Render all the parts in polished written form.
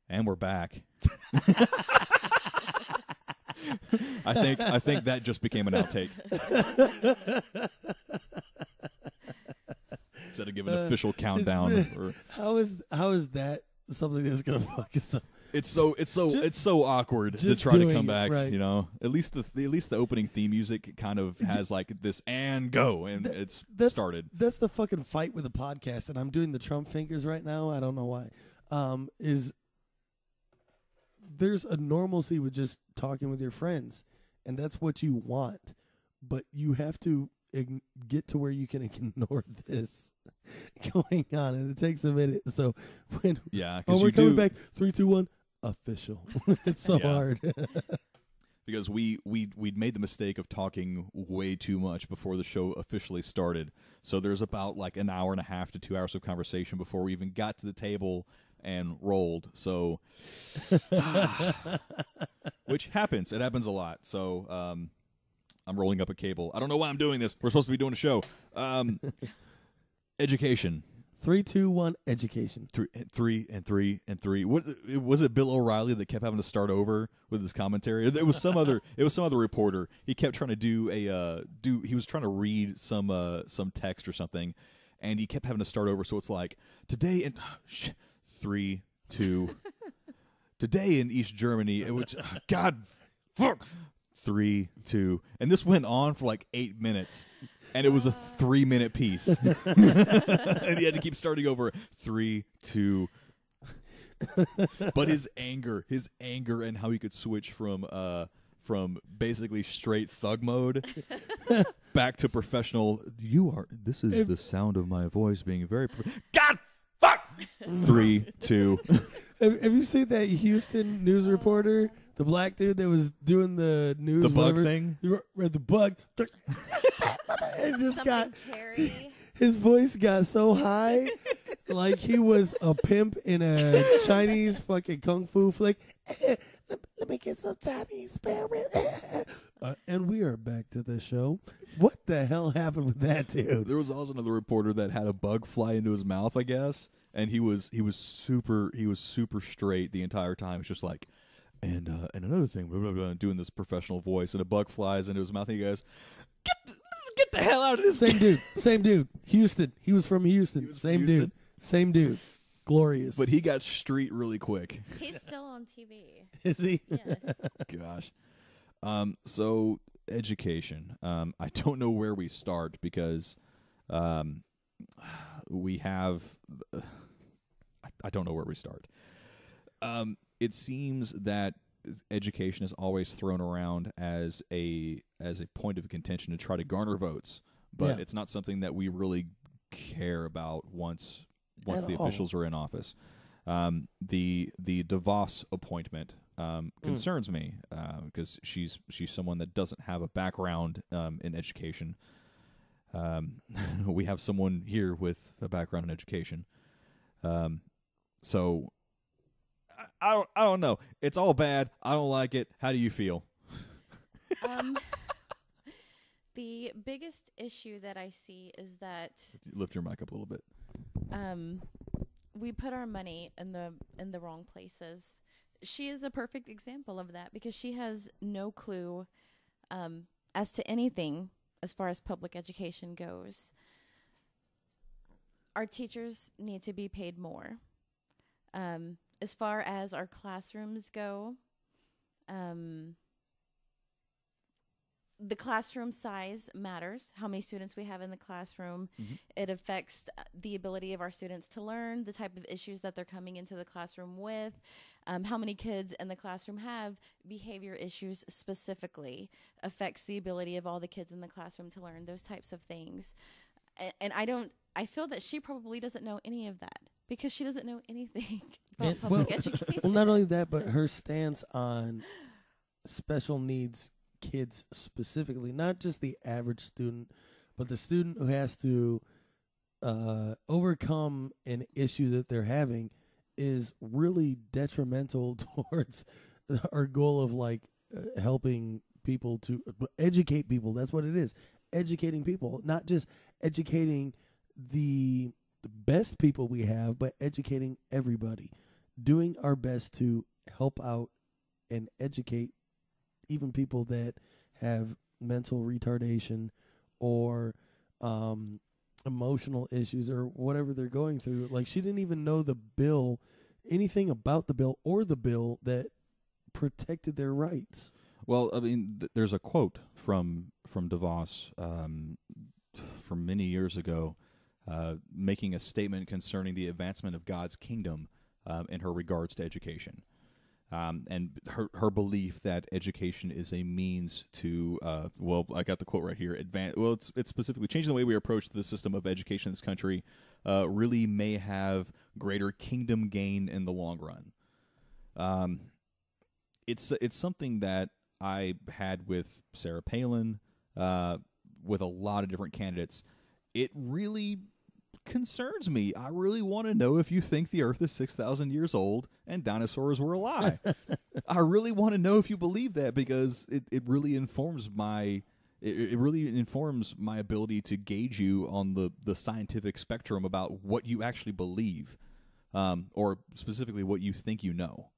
And we're back. I think that just became an outtake. Instead of giving an official countdown. How is that something that's gonna fuck us up? It's so awkward to try to come back. Right. You know, at least the opening theme music kind of has like this and go, and it's started. That's the fucking fight with the podcast, and I'm doing the Trump fingers right now. I don't know why. There's a normalcy with just talking with your friends, and that's what you want, but you have to get to where you can ignore this going on, and it takes a minute. So when we're coming back, 3, 2, 1, official. It's so hard. Because we'd made the mistake of talking way too much before the show officially started. So there's about like an hour and a half to 2 hours of conversation before we even got to the table and rolled. So which happens. It happens a lot. So I'm rolling up a cable. I don't know why I'm doing this. We're supposed to be doing a show. Education. 3, 2, 1, education. 3 and 3 and 3. What was it? Bill O'Reilly that kept having to start over with his commentary. It was some other. It was some other reporter. He kept trying to He was trying to read some text or something, and he kept having to start over. So it's like today in 3, 2. Today in East Germany, it was God, fuck. 3, 2, and this went on for like 8 minutes. And it was a 3-minute piece. And he had to keep starting over 3, 2. But his anger and how he could switch from basically straight thug mode back to professional. This is the sound of my voice being very God fuck 3, 2. Have you seen that Houston news reporter? The black dude that was doing the news. The bug thing? You read the bug. And just Carrie. His voice got so high, like he was a pimp in a Chinese fucking kung fu flick. Let me get some Chinese spare rib. And we are back to the show. What the hell happened with that dude? There was also another reporter that had a bug fly into his mouth, I guess, and he was super straight the entire time. It's just like, and another thing, blah, blah, blah, doing this professional voice, and a bug flies into his mouth, and he goes, "Get the hell out of this!" Same dude. Houston. He was from Houston. Same dude. Glorious. But he got street really quick. He's still on TV. Is he? Yes. Gosh. So education. I don't know where we start because we have. I don't know where we start. It seems that education is always thrown around as a point of contention to try to garner votes, but it's not something that we really care about once the officials are in office. The DeVos appointment concerns me because she's someone that doesn't have a background in education. We have someone here with a background in education, so. I don't know. It's all bad. I don't like it. How do you feel? The biggest issue that I see is that Lift your mic up a little bit. We put our money in the wrong places. She is a perfect example of that because she has no clue as to anything as far as public education goes. Our teachers need to be paid more. As far as our classrooms go, the classroom size matters. How many students we have in the classroom. Mm-hmm. It affects the ability of our students to learn, the type of issues that they're coming into the classroom with, how many kids in the classroom have behavior issues specifically, affects the ability of all the kids in the classroom to learn, those types of things. And I feel that she probably doesn't know any of that. Because she doesn't know anything about public education. Well, not only that, but her stance on special needs kids specifically, not just the average student, but the student who has to overcome an issue that they're having is really detrimental towards our goal of helping people to educate people. That's what it is. Educating people, not just educating the best people we have, but educating everybody. doing our best to help out and educate even people that have mental retardation or emotional issues or whatever they're going through. Like, she didn't even know the bill, anything about the bill or the bill that protected their rights. Well, I mean, there's a quote from DeVos from many years ago, making a statement concerning the advancement of God's kingdom in her regards to education. And her belief that education is a means to, well, I got the quote right here, it's specifically changing the way we approach the system of education in this country really may have greater kingdom gain in the long run. It's something that I had with Sarah Palin, with a lot of different candidates. It really concerns me. I really want to know if you think the Earth is 6,000 years old and dinosaurs were a lie. I really want to know if you believe that, because it really informs my ability to gauge you on the scientific spectrum about what you actually believe, or specifically what you think you know.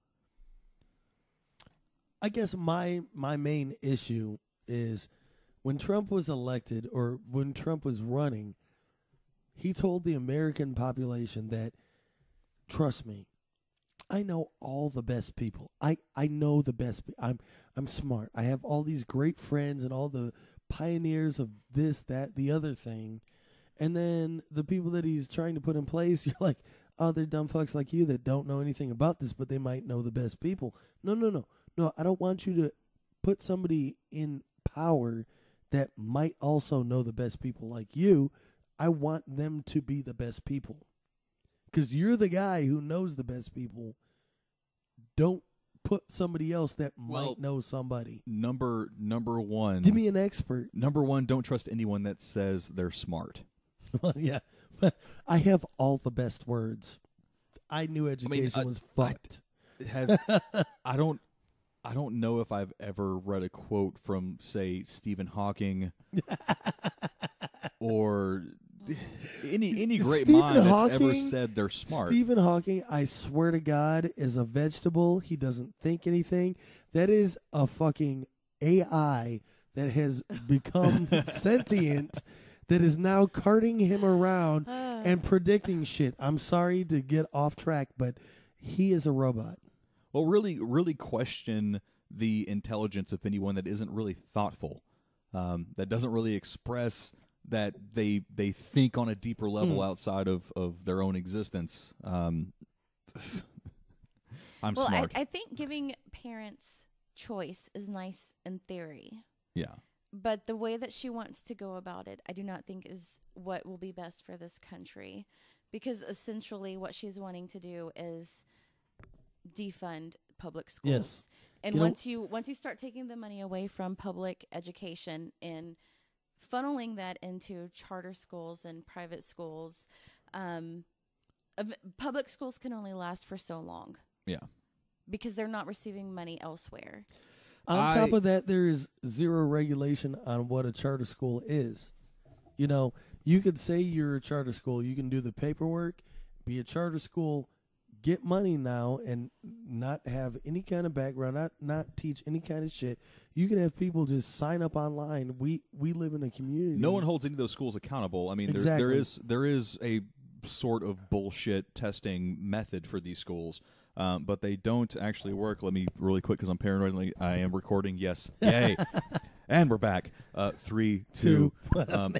I guess my main issue is when Trump was elected, or when Trump was running, he told the American population that, trust me, I know all the best people. I know the best. I'm smart. I have all these great friends and all the pioneers of this, that, the other thing. And then the people that he's trying to put in place, you're like, oh, they're dumb fucks like you that don't know anything about this, but they might know the best people. No, I don't want you to put somebody in power that might also know the best people like you. I want them to be the best people, because you're the guy who knows the best people. Don't put somebody else that might know somebody. Number one. Give me an expert. Number one, don't trust anyone that says they're smart. Well, yeah, but I have all the best words. I knew education was fucked. I don't know if I've ever read a quote from, say, Stephen Hawking or any great mind that's ever said they're smart. Stephen Hawking, I swear to God, is a vegetable. He doesn't think anything. That is a fucking AI that has become sentient, that is now carting him around and predicting shit. I'm sorry to get off track, but he is a robot. Well, really question the intelligence of anyone that isn't really thoughtful, that doesn't really express that they think on a deeper level outside of their own existence. I'm smart. I think giving parents choice is nice in theory. Yeah. But the way that she wants to go about it, I do not think is what will be best for this country, because essentially what she's wanting to do is defund public schools. Yes. And once you start taking the money away from public education and funneling that into charter schools and private schools, public schools can only last for so long. Yeah. Because they're not receiving money elsewhere. On top of that, there is zero regulation on what a charter school is. You know, you could say you're a charter school. You can do the paperwork, be a charter school, get money now, and not have any kind of background, not teach any kind of shit. You can have people just sign up online. We live in a community. No one holds any of those schools accountable. I mean, exactly. there is a sort of bullshit testing method for these schools. But they don't actually work. Let me really quick, because I'm paranoid. I am recording. Yes. Yay. And we're back. 3, 2. I'm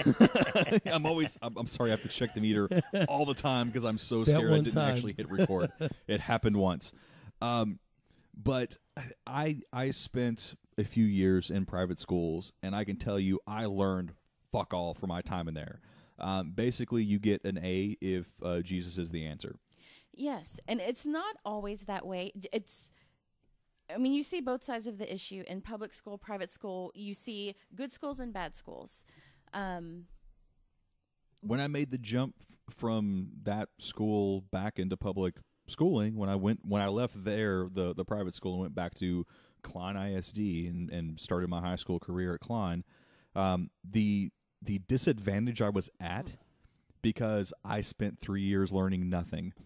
sorry. I have to check the meter all the time because I'm so scared I didn't actually hit record. It happened once. But I spent a few years in private schools, and I can tell you I learned fuck all from my time in there. Basically, you get an A if Jesus is the answer. Yes, and it's not always that way. You see both sides of the issue in public school, private school. You see good schools and bad schools. When I made the jump from that school back into public schooling, when I left there, the private school, and went back to Klein ISD and started my high school career at Klein, the disadvantage I was at, because I spent 3 years learning nothing.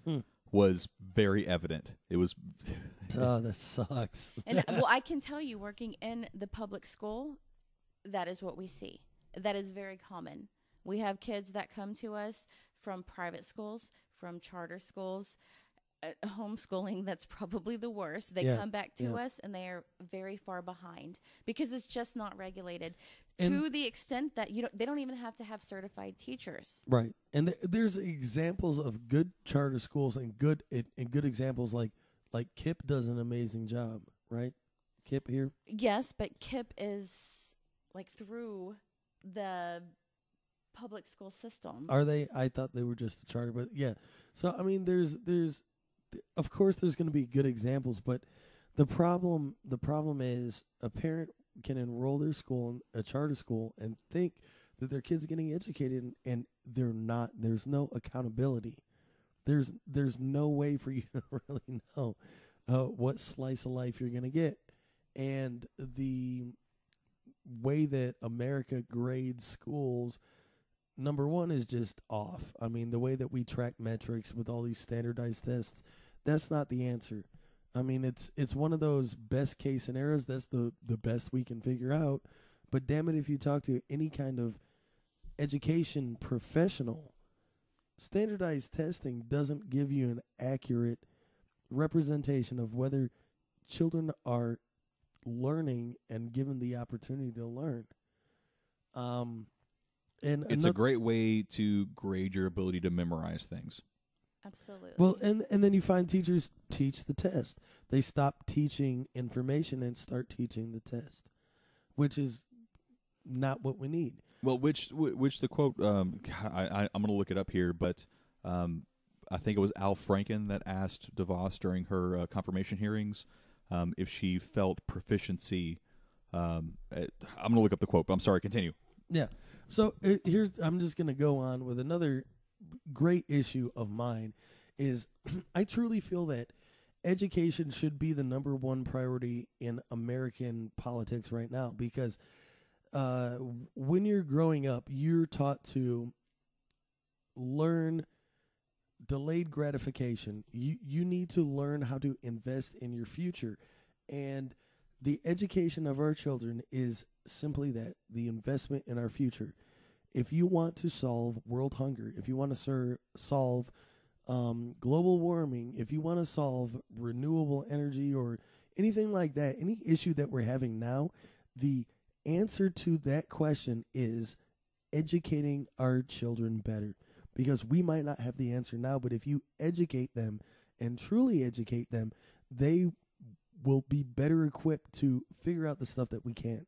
was very evident. It was Oh, that sucks. And well, I can tell you, working in the public school, that is what we see. That is very common. We have kids that come to us from private schools, from charter schools, homeschooling. That's probably the worst. They come back to us and they are very far behind because it's just not regulated to the extent that they don't even have to have certified teachers. Right. And there's examples of good charter schools and good examples like KIPP does an amazing job, right? KIPP here? Yes, but KIPP is like through the public school system. Are they? I thought they were just a charter, but yeah. So I mean, there's of course there's going to be good examples, but the problem is a parent can enroll their school in a charter school and think that their kid's getting educated, and they're not. There's no accountability. There's no way for you to really know what slice of life you're going to get, and the way that America grades schools, number one, is just off. I mean, the way that we track metrics with all these standardized tests, that's not the answer. I mean, it's one of those best case scenarios. That's the best we can figure out. But damn it, if you talk to any kind of education professional, standardized testing doesn't give you an accurate representation of whether children are learning and given the opportunity to learn. And it's a great way to grade your ability to memorize things. Absolutely. Well, and then you find teachers teach the test. They stop teaching information and start teaching the test, which is not what we need. Well, which the quote, I'm going to look it up here, but I think it was Al Franken that asked DeVos during her confirmation hearings if she felt proficiency. I'm going to look up the quote, but I'm sorry, continue. Yeah. So I'm just going to go on with another great issue of mine is I truly feel that education should be the number one priority in American politics right now, because when you're growing up, you're taught to learn delayed gratification. You need to learn how to invest in your future, and the education of our children is simply that, the investment in our future. If you want to solve world hunger, if you want to solve global warming, if you want to solve renewable energy or anything like that, any issue that we're having now, the answer to that question is educating our children better. Because we might not have the answer now, but if you educate them and truly educate them, they will be better equipped to figure out the stuff that we can't.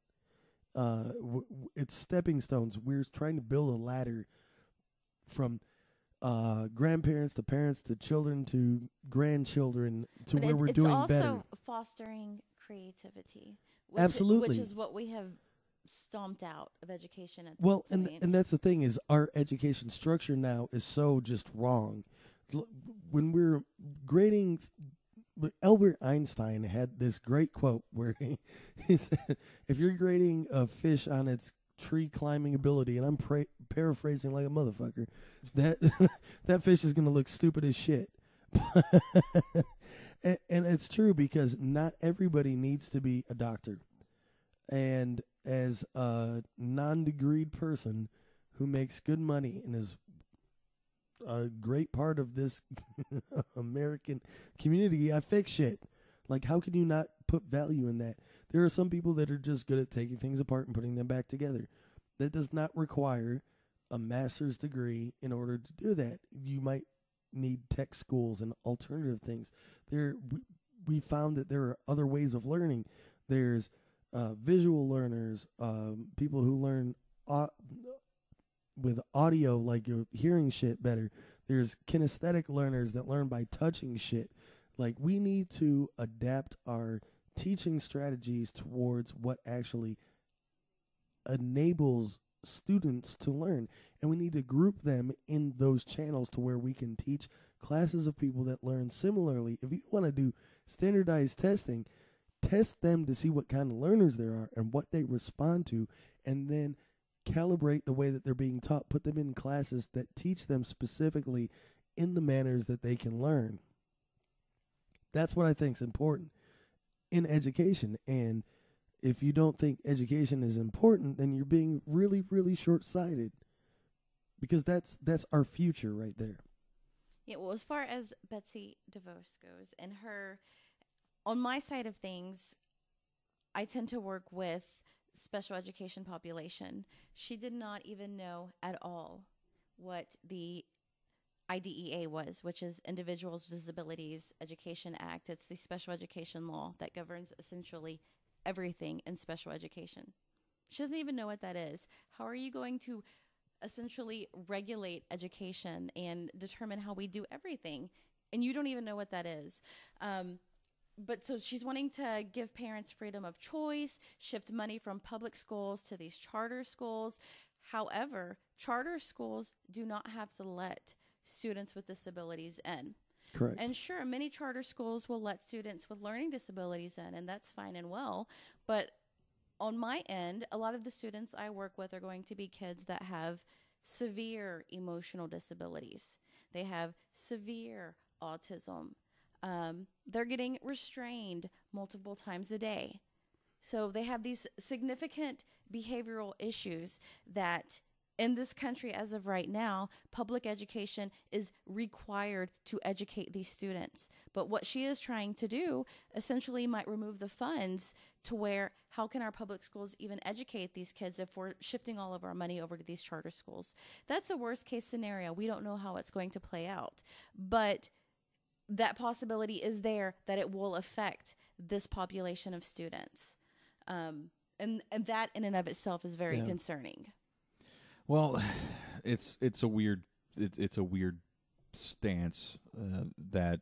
It's stepping stones. We're trying to build a ladder from grandparents to parents to children to grandchildren to where we're doing better. It's also fostering creativity. Absolutely. Which is what we have stomped out of education at well, this point. and that's the thing, is our education structure now is so just wrong. When we're grading, Albert Einstein had this great quote where he said, if you're grading a fish on its tree climbing ability, and I'm paraphrasing like a motherfucker, that fish is going to look stupid as shit. and it's true, because not everybody needs to be a doctor. And as a non-degreed person who makes good money and is a great part of this American community, I fix shit. Like, how can you not put value in that? There are some people that are just good at taking things apart and putting them back together. That does not require a master's degree in order to do that. You might need tech schools and alternative things. We found that there are other ways of learning. There's visual learners, people who learn with audio, like you're hearing shit better. There's kinesthetic learners that learn by touching shit. Like, we need to adapt our teaching strategies towards what actually enables students to learn. And we need to group them in those channels to where we can teach classes of people that learn similarly. If you want to do standardized testing, test them to see what kind of learners there are and what they respond to, and then calibrate the way that they're being taught. Put them in classes that teach them specifically in the manners that they can learn. That's what I think is important in education. And if you don't think education is important, then you're being really, really short-sighted, because that's our future right there. Yeah, well, as far as Betsy DeVos goes, and on my side of things, I tend to work with special education population. She did not even know at all what the IDEA was, which is Individuals with Disabilities Education Act. It's the special education law that governs essentially everything in special education. She doesn't even know what that is. How are you going to essentially regulate education and determine how we do everything, and you don't even know what that is? But so she's wanting to give parents freedom of choice, shift money from public schools to these charter schools. However, charter schools do not have to let students with disabilities in. Correct. And sure, many charter schools will let students with learning disabilities in, and that's fine and well. But on my end, a lot of the students I work with are going to be kids that have severe emotional disabilities. They have severe autism. They're getting restrained multiple times a day. So they have these significant behavioral issues that in this country, as of right now, public education is required to educate these students. But what she is trying to do essentially might remove the funds to where, how can our public schools even educate these kids if we're shifting all of our money over to these charter schools? That's a worst case scenario. We don't know how it's going to play out. But that possibility is there that it will affect this population of students. And that in and of itself is very concerning. Well, it's a weird stance that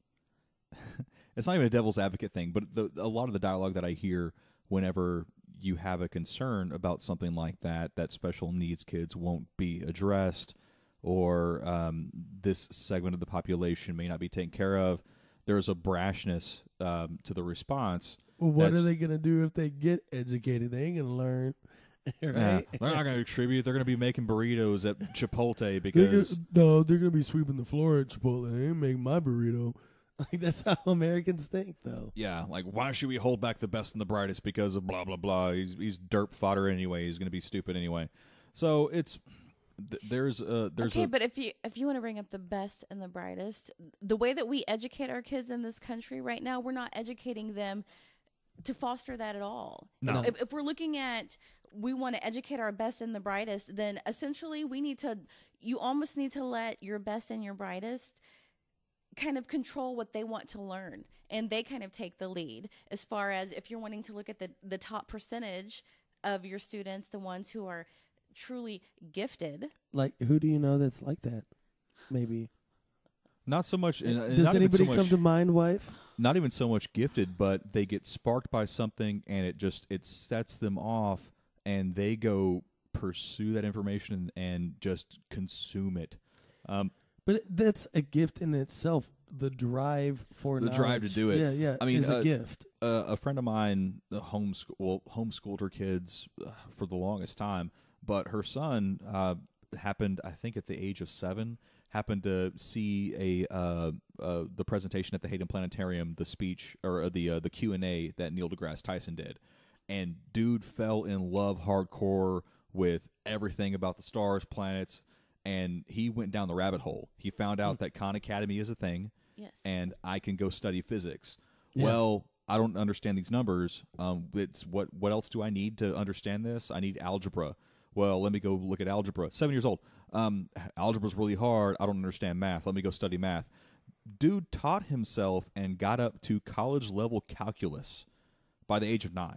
it's not even a devil's advocate thing, but a lot of the dialogue that I hear whenever you have a concern about something like that special needs kids won't be addressed, or this segment of the population may not be taken care of, there's a brashness to the response. Well, what are they going to do if they get educated? They ain't going to learn. Right? Yeah, they're not going to contribute. They're going to be making burritos at Chipotle because they're going to be sweeping the floor at Chipotle. They ain't making my burrito. Like, that's how Americans think, though. Yeah, like, why should we hold back the best and the brightest because of blah blah blah? He's derp fodder anyway. He's going to be stupid anyway. So it's there's okay, but if you want to bring up the best and the brightest, the way that we educate our kids in this country right now, we're not educating them to foster that at all. No. If we're looking at, we want to educate our best and the brightest, then essentially you almost need to let your best and your brightest kind of control what they want to learn. And they kind of take the lead as far as if you're wanting to look at the top percentage of your students, the ones who are truly gifted. Like, who do you know that's like that? Maybe. Not so much. Does anybody come to mind, wife? Not even so much gifted, but they get sparked by something and it sets them off, and they go pursue that information and just consume it. But that's a gift in itself. The drive for knowledge. Drive to do it. Yeah. I mean, is a gift. A friend of mine homeschooled her kids for the longest time, but her son happened, I think, at the age of 7. Happened to see the presentation at the Hayden Planetarium, the speech or the Q&A that Neil deGrasse Tyson did, and dude fell in love hardcore with everything about the stars, planets, and he went down the rabbit hole. He found out that Khan Academy is a thing, and I can go study physics. Yeah. Well, I don't understand these numbers. It's what else do I need to understand this? I need algebra. Well, let me go look at algebra. 7 years old. Algebra's really hard. I don't understand math. Let me go study math. Dude taught himself and got up to college-level calculus by the age of 9.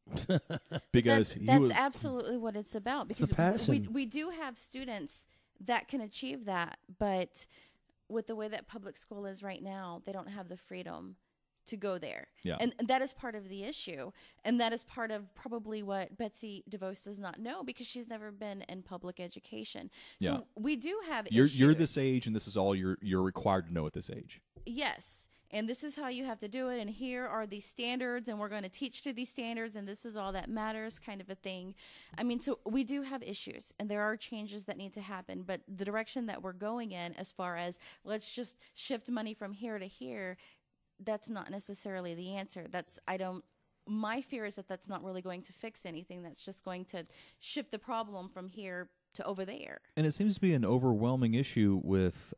Because that's absolutely what it's about. Because it's a passion. We do have students that can achieve that, but with the way that public school is right now, they don't have the freedom to go there. Yeah. And that is part of the issue. And that is part of probably what Betsy DeVos does not know, because she's never been in public education. So we do have issues. You're this age, and this is all you're required to know at this age. Yes. And this is how you have to do it, and here are these standards, and we're going to teach to these standards, and this is all that matters, kind of a thing. I mean, so we do have issues, and there are changes that need to happen, but the direction that we're going in, as far as let's just shift money from here to here, that's not necessarily the answer. My fear is that that's not really going to fix anything. That's just going to shift the problem from here to over there. And it seems to be an overwhelming issue with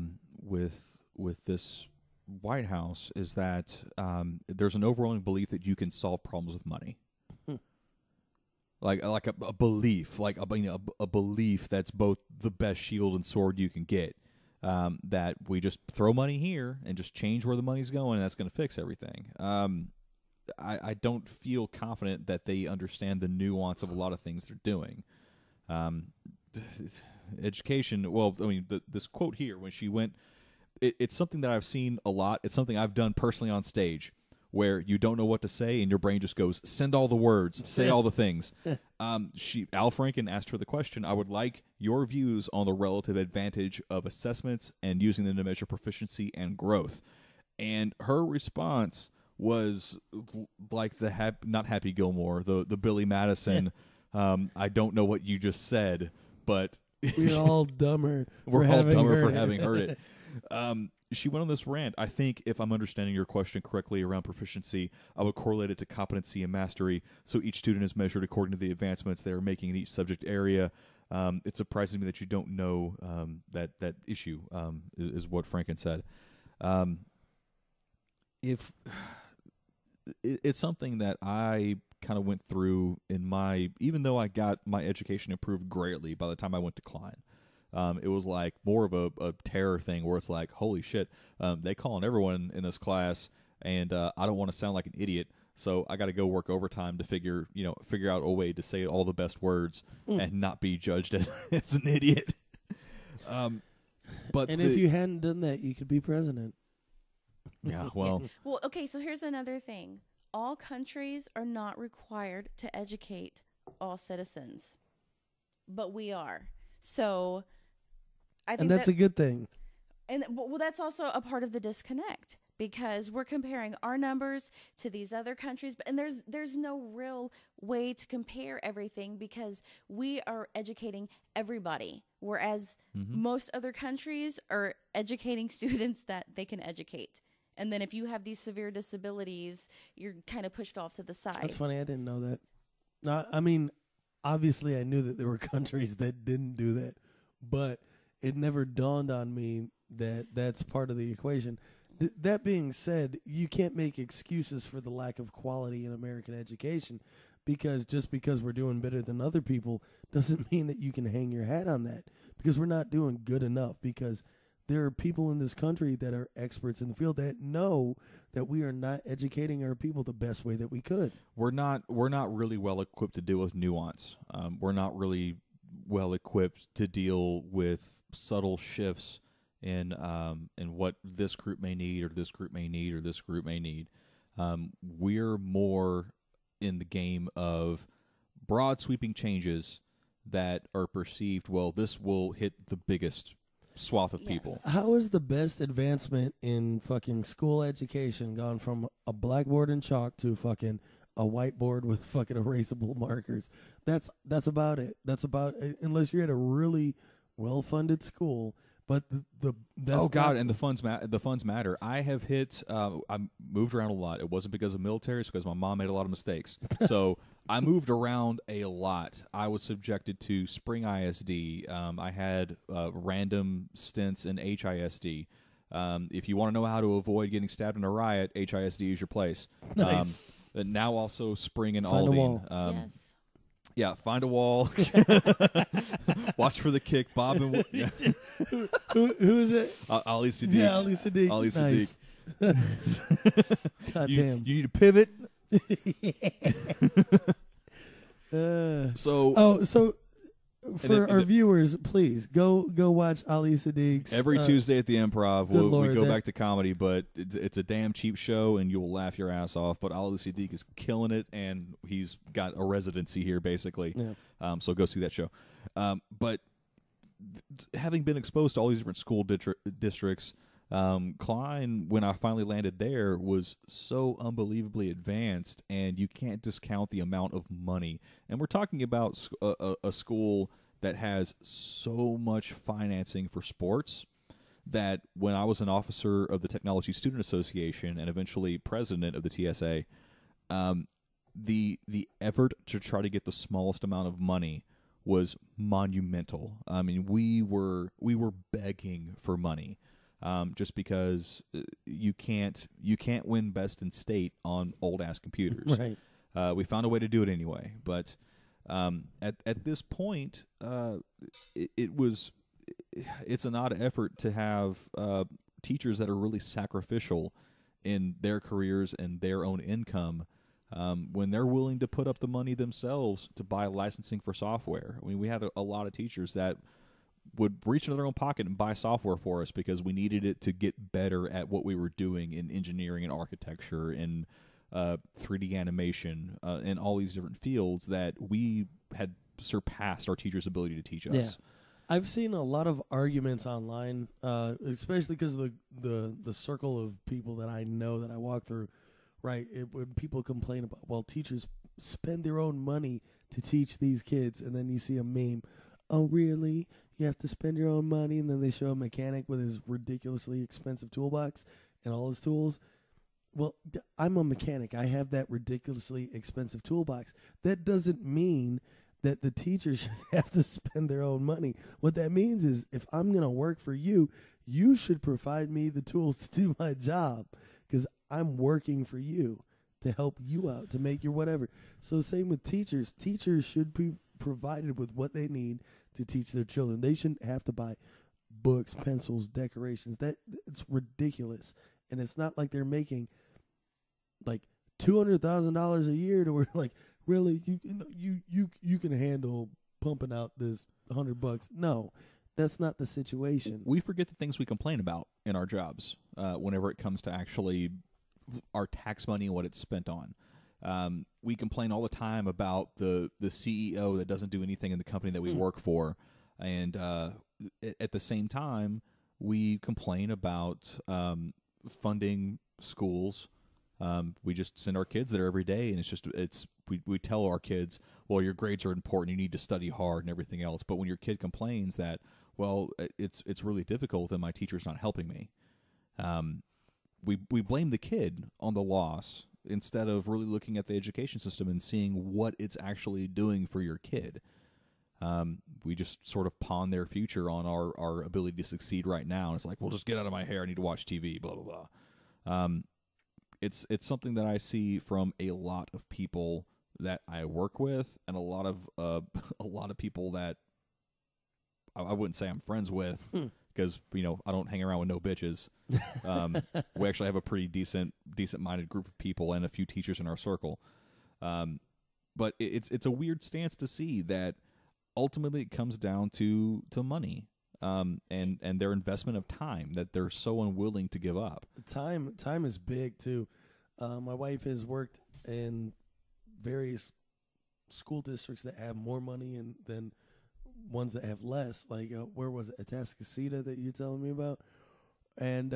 this White House is that there's an overwhelming belief that you can solve problems with money. Like a belief, a belief that's both the best shield and sword you can get. That we just throw money here and just change where the money's going, and that's going to fix everything. I don't feel confident that they understand the nuance of a lot of things they're doing. Education, well, I mean, this quote here, when she went, it's something that I've seen a lot. It's something I've done personally on stage, where you don't know what to say and your brain just goes, send all the words, say all the things. Al Franken asked her the question, I would like your views on the relative advantage of assessments and using them to measure proficiency and growth. And her response was like not Happy Gilmore, the Billy Madison, I don't know what you just said, but we're all dumber. We're all dumber for having heard it. She went on this rant. I think, if I'm understanding your question correctly around proficiency, I would correlate it to competency and mastery. So each student is measured according to the advancements they are making in each subject area. It surprises me that you don't know that issue, is what Franken said. If it's something that I kind of went through even though I got my education improved greatly by the time I went to Klein. It was like more of a terror thing where it's like, holy shit, they calling everyone in this class, and I don't want to sound like an idiot, so I got to go work overtime to figure out a way to say all the best words and not be judged as an idiot. But if you hadn't done that, you could be president. Yeah, well. Well, okay, so here's another thing. All countries are not required to educate all citizens, but we are. So I think that's a good thing. And well, that's also a part of the disconnect, because we're comparing our numbers to these other countries, and there's no real way to compare everything, because we are educating everybody, whereas most other countries are educating students that they can educate. And then if you have these severe disabilities, you're kind of pushed off to the side. That's funny. I didn't know that. No, I mean, obviously I knew that there were countries that didn't do that, but it never dawned on me that that's part of the equation. That being said, you can't make excuses for the lack of quality in American education, because just because we're doing better than other people doesn't mean that you can hang your hat on that, because we're not doing good enough, because there are people in this country that are experts in the field that know that we are not educating our people the best way that we could. We're not really well equipped to deal with nuance. We're not really well equipped to deal with subtle shifts in what this group may need, or this group may need, or this group may need. We're more in the game of broad sweeping changes that are perceived, well, this will hit the biggest swath of people. How is the best advancement in fucking school education gone from a blackboard and chalk to fucking a whiteboard with fucking erasable markers? That's about it. That's about it, unless you're at a really well-funded school. But that's and the funds matter. I have hit. I moved around a lot. It wasn't because of military; it's because my mom made a lot of mistakes. So I moved around a lot. I was subjected to Spring ISD. I had random stints in HISD. If you want to know how to avoid getting stabbed in a riot, HISD is your place. Nice. Now also Spring and Find Aldine. a wall. Yes. Yeah, find a wall. Watch for the kick. Bob and yeah. Who is it? Ali Siddiq. Yeah, Ali Siddiq. Ali Nice. Siddiq. God you, damn. You need to pivot. So for our viewers, please go watch Ali Siddiq's every Tuesday at the Improv. Lord, we go back to comedy, but it's a damn cheap show, and you'll laugh your ass off. But Ali Siddiq is killing it, and he's got a residency here, basically. Yeah. So go see that show. But having been exposed to all these different school districts, Klein, when I finally landed there, was so unbelievably advanced, and you can't discount the amount of money. And we're talking about a school that has so much financing for sports that when I was an officer of the Technology Student Association and eventually president of the TSA, the effort to try to get the smallest amount of money was monumental. I mean, we were begging for money, just because you can't win best in state on old ass computers. Right. We found a way to do it anyway, but at this point, it's an odd effort to have teachers that are really sacrificial in their careers and their own income, when they're willing to put up the money themselves to buy licensing for software. I mean, we had a lot of teachers that would reach into their own pocket and buy software for us because we needed it to get better at what we were doing in engineering and architecture and 3D animation, and all these different fields that we had surpassed our teachers' ability to teach us. Yeah. I've seen a lot of arguments online, especially because of the circle of people that I know that I walk through, right? When people complain about, well, teachers spend their own money to teach these kids, and then you see a meme, oh, really? You have to spend your own money? And then they show a mechanic with his ridiculously expensive toolbox and all his tools. Well, I'm a mechanic. I have that ridiculously expensive toolbox. That doesn't mean that the teacher should have to spend their own money. What that means is if I'm going to work for you, you should provide me the tools to do my job because I'm working for you to help you out, to make your whatever. So same with teachers. Teachers should be provided with what they need to teach their children. They shouldn't have to buy books, pencils, decorations. It's ridiculous. And it's not like they're making like $200,000 a year to where like, really, you can handle pumping out this $100. No, that's not the situation. We forget the things we complain about in our jobs whenever it comes to actually our tax money and what it's spent on. We complain all the time about the CEO that doesn't do anything in the company that we work for, and at the same time, we complain about funding schools. We just send our kids there every day, and we tell our kids, well, your grades are important, you need to study hard and everything else. But when your kid complains that, well, it's really difficult and my teacher's not helping me, we blame the kid on the loss instead of really looking at the education system and seeing what it's actually doing for your kid. We just sort of pawn their future on our ability to succeed right now. And it's like, well, just get out of my hair, I need to watch TV, blah, blah, blah. It's something that I see from a lot of people that I work with, and a lot of people that I wouldn't say I'm friends with, because I don't hang around with no bitches. We actually have a pretty decent-minded group of people and a few teachers in our circle. But it's a weird stance to see that ultimately it comes down to money. And their investment of time that they're so unwilling to give up. Time is big too. My wife has worked in various school districts that have more money than ones that have less. Like where was it, Atascocita that you're telling me about? And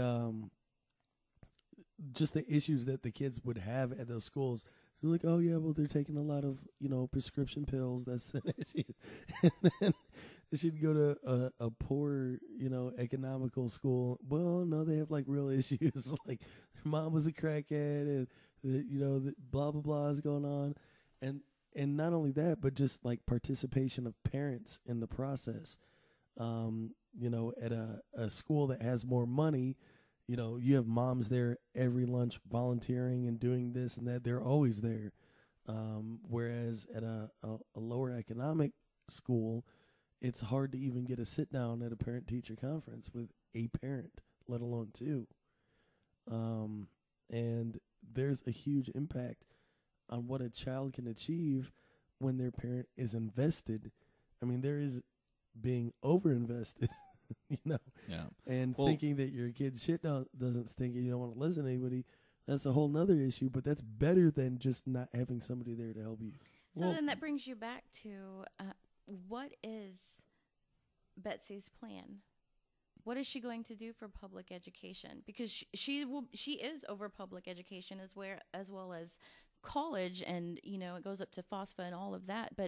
just the issues that the kids would have at those schools. They're like, oh yeah, well they're taking a lot of prescription pills. That's an issue. And then she'd go to a poor, economical school. Well, no, they have like real issues. Like their mom was a crackhead, and the blah blah blah is going on, and not only that, but just like participation of parents in the process. At a school that has more money, you have moms there every lunch volunteering and doing this and that. They're always there. Whereas at a lower economic school, it's hard to even get a sit down at a parent-teacher conference with a parent, let alone two. And there's a huge impact on what a child can achieve when their parent is invested. I mean, there is being over-invested, Yeah. And thinking that your kid's shit doesn't stink and you don't want to listen to anybody, that's a whole nother issue. But that's better than just not having somebody there to help you. So then that brings you back to what is Betsy's plan? What is she going to do for public education? Because she is over public education as well as college, and it goes up to FOSFA and all of that. But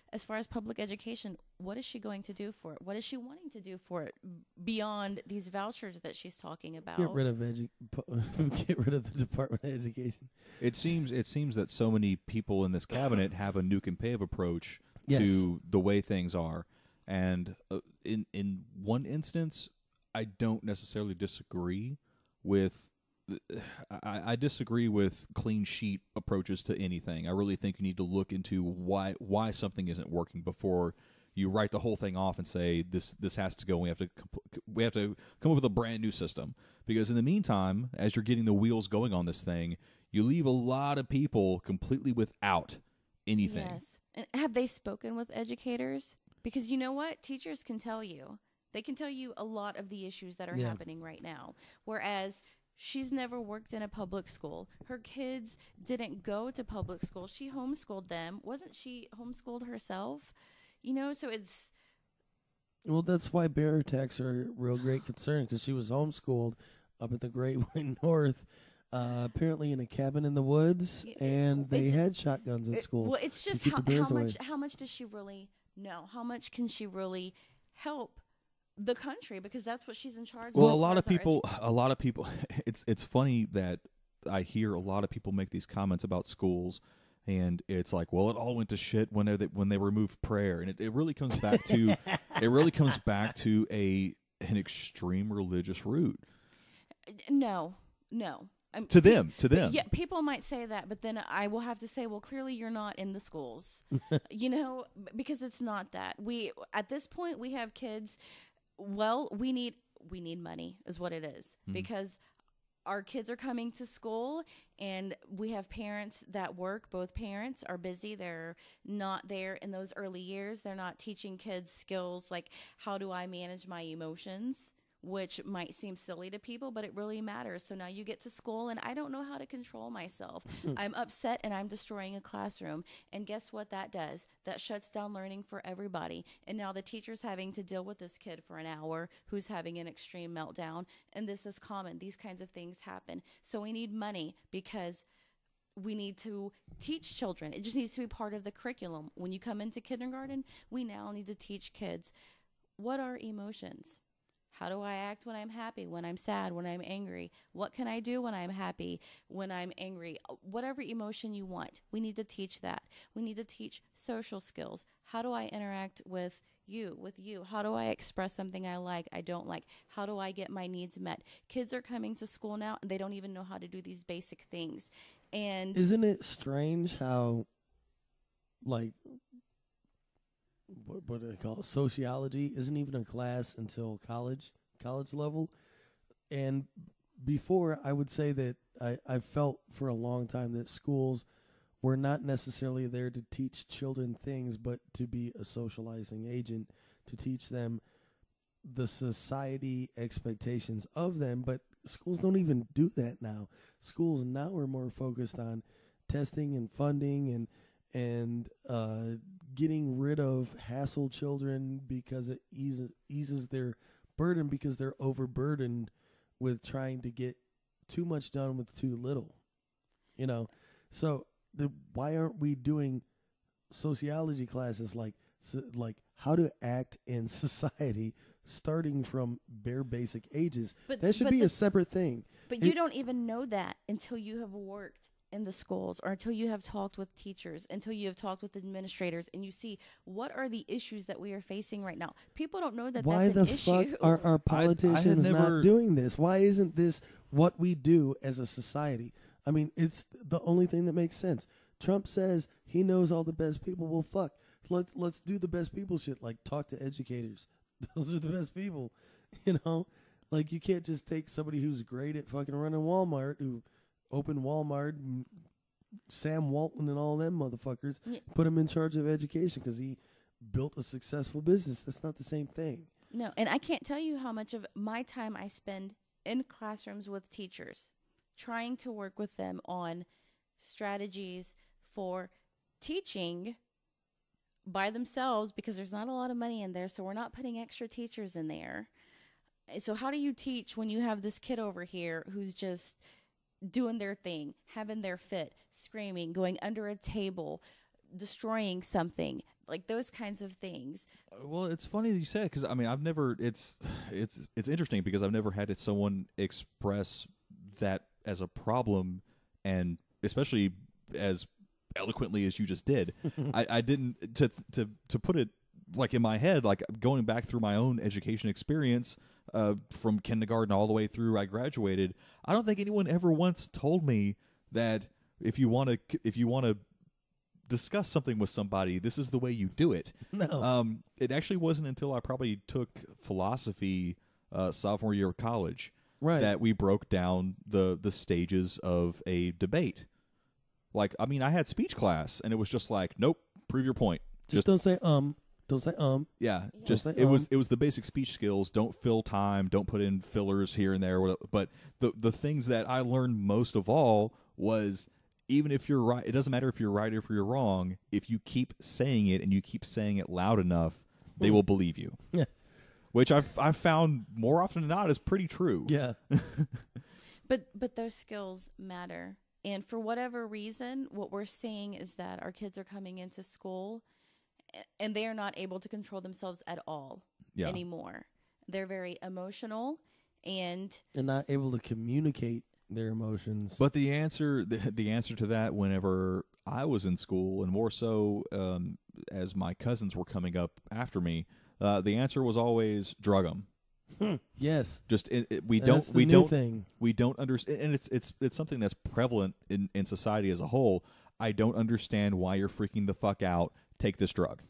as far as public education, what is she going to do for it? What is she wanting to do for it beyond these vouchers that she's talking about? Get rid of get rid of the Department of Education. It seems that so many people in this cabinet have a nuke and pave approach Yes. to the way things are, and in one instance, I don't necessarily disagree with. I disagree with clean sheet approaches to anything. I really think you need to look into why something isn't working before you write the whole thing off and say this has to go. We have to come up with a brand new system, because in the meantime, as you're getting the wheels going on this thing, you leave a lot of people completely without anything. Yes. And have they spoken with educators? Because you know what? Teachers can tell you. They can tell you a lot of the issues that are happening right now. Whereas she's never worked in a public school. Her kids didn't go to public school. She homeschooled them. Wasn't she homeschooled herself? You know, so it's... Well, that's why bear attacks are a real great concern, because she was homeschooled up at the Great White North, apparently in a cabin in the woods, and they had shotguns at school. Well, it's just how much does she really know? How much can she really help the country, because that's what she's in charge of. Well, a lot of people it's funny that I hear a lot of people make these comments about schools, and it's like, well, it all went to shit when they removed prayer, and it really comes back to an extreme religious root. No. To them. Yeah, people might say that, but then I will have to say, well, clearly you're not in the schools, you know, because it's not that. At this point, we have kids. Well, we need money is what it is, because our kids are coming to school and we have parents that work. Both parents are busy. They're not there in those early years. They're not teaching kids skills like, how do I manage my emotions? Which might seem silly to people, but it really matters. So now you get to school and I don't know how to control myself. I'm upset and I'm destroying a classroom. And guess what that does? That shuts down learning for everybody. And now the teacher's having to deal with this kid for an hour who's having an extreme meltdown. And this is common. These kinds of things happen. So we need money, because we need to teach children. It just needs to be part of the curriculum. When you come into kindergarten, we now need to teach kids, what are emotions? How do I act when I'm happy, when I'm sad, when I'm angry? What can I do when I'm happy, when I'm angry? Whatever emotion you want, we need to teach that. We need to teach social skills. How do I interact with you? How do I express something I like, I don't like? How do I get my needs met? Kids are coming to school now and they don't even know how to do these basic things. And isn't it strange how, like, what do they call it? Sociology isn't even a class until college level. And before, I would say that I felt for a long time that schools were not necessarily there to teach children things, but to be a socializing agent, to teach them the society expectations of them. But schools don't even do that now. Schools now are more focused on testing and funding and getting rid of hassle children, because it eases their burden, because they're overburdened with trying to get too much done with too little, you know. So why aren't we doing sociology classes like how to act in society, starting from bare basic ages? That should be a separate thing. But you don't even know that until you have worked in the schools, or until you have talked with teachers, until you have talked with administrators, and you see what are the issues that we are facing right now. People don't know that why that's an issue. Why the fuck are our politicians not doing this? Why isn't this what we do as a society? I mean, it's the only thing that makes sense. Trump says he knows all the best people. Well, fuck. Let's do the best people shit, like talk to educators. Those are the best people, you know? Like, you can't just take somebody who's great at fucking running Walmart, who opened Walmart, and Sam Walton and all them motherfuckers, put him in charge of education because he built a successful business. That's not the same thing. No, and I can't tell you how much of my time I spend in classrooms with teachers, trying to work with them on strategies for teaching by themselves, because there's not a lot of money in there, so we're not putting extra teachers in there. So how do you teach when you have this kid over here who's just doing their thing, having their fit, screaming, going under a table, destroying something? like those kinds of things. Well, it's funny that you say it, because I mean, I've never. It's interesting because I've never had someone express that as a problem, and especially as eloquently as you just did. I didn't to put it like in my head, like going back through my own education experience from kindergarten all the way through I graduated. I don't think anyone ever once told me that if you want to discuss something with somebody, this is the way you do it. No. It actually wasn't until I probably took philosophy sophomore year of college that we broke down the stages of a debate. Like, I mean, I had speech class, and it was just like, nope, prove your point. Just don't say Don't say Yeah, just say it was the basic speech skills. Don't fill time. Don't put in fillers here and there. But the things that I learned most of all was, even if you're right, it doesn't matter if you're right or if you're wrong. If you keep saying it and you keep saying it loud enough, they will believe you. Yeah. Which I've found more often than not is pretty true. Yeah. But those skills matter. And for whatever reason, what we're seeing is that our kids are coming into school and they are not able to control themselves at all anymore. They're very emotional and not able to communicate their emotions. But the answer to that, whenever I was in school, and more so as my cousins were coming up after me, the answer was always drug them. Yes. Just we don't understand, and it's something that's prevalent in society as a whole. I don't understand why you're freaking the fuck out. Take this drug.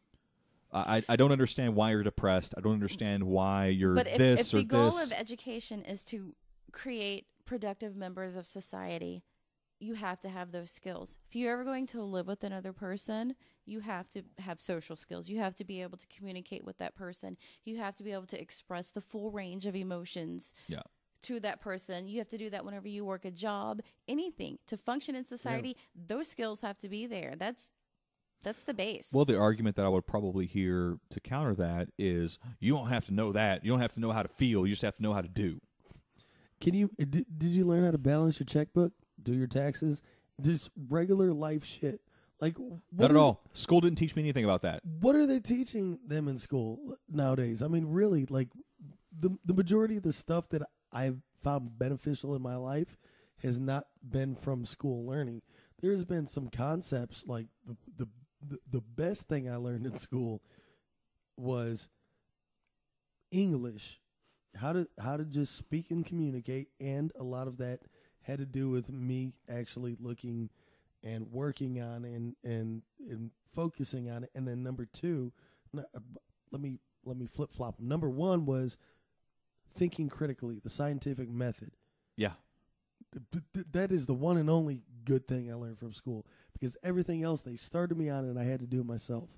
I don't understand why you're depressed. I don't understand why you're this or this. But if the goal of education is to create productive members of society, you have to have those skills. If you're ever going to live with another person, you have to have social skills. You have to be able to communicate with that person. You have to be able to express the full range of emotions to that person. You have to do that whenever you work a job, anything. To function in society, those skills have to be there. That's the base. Well, the argument that I would probably hear to counter that is, you don't have to know that. You don't have to know how to feel. You just have to know how to do. Can you? Did you learn how to balance your checkbook, do your taxes, just regular life shit? Like, not at all. School didn't teach me anything about that. What are they teaching them in school nowadays? I mean, really, like the majority of the stuff that I've found beneficial in my life has not been from school learning. There's been some concepts like the best thing I learned in school was English, how to just speak and communicate, and a lot of that had to do with me actually looking and working on and focusing on it. And then number two, let me flip flop them. Number one was thinking critically, the scientific method. Yeah. That is the one and only good thing I learned from school, because everything else they started me on and I had to do it myself.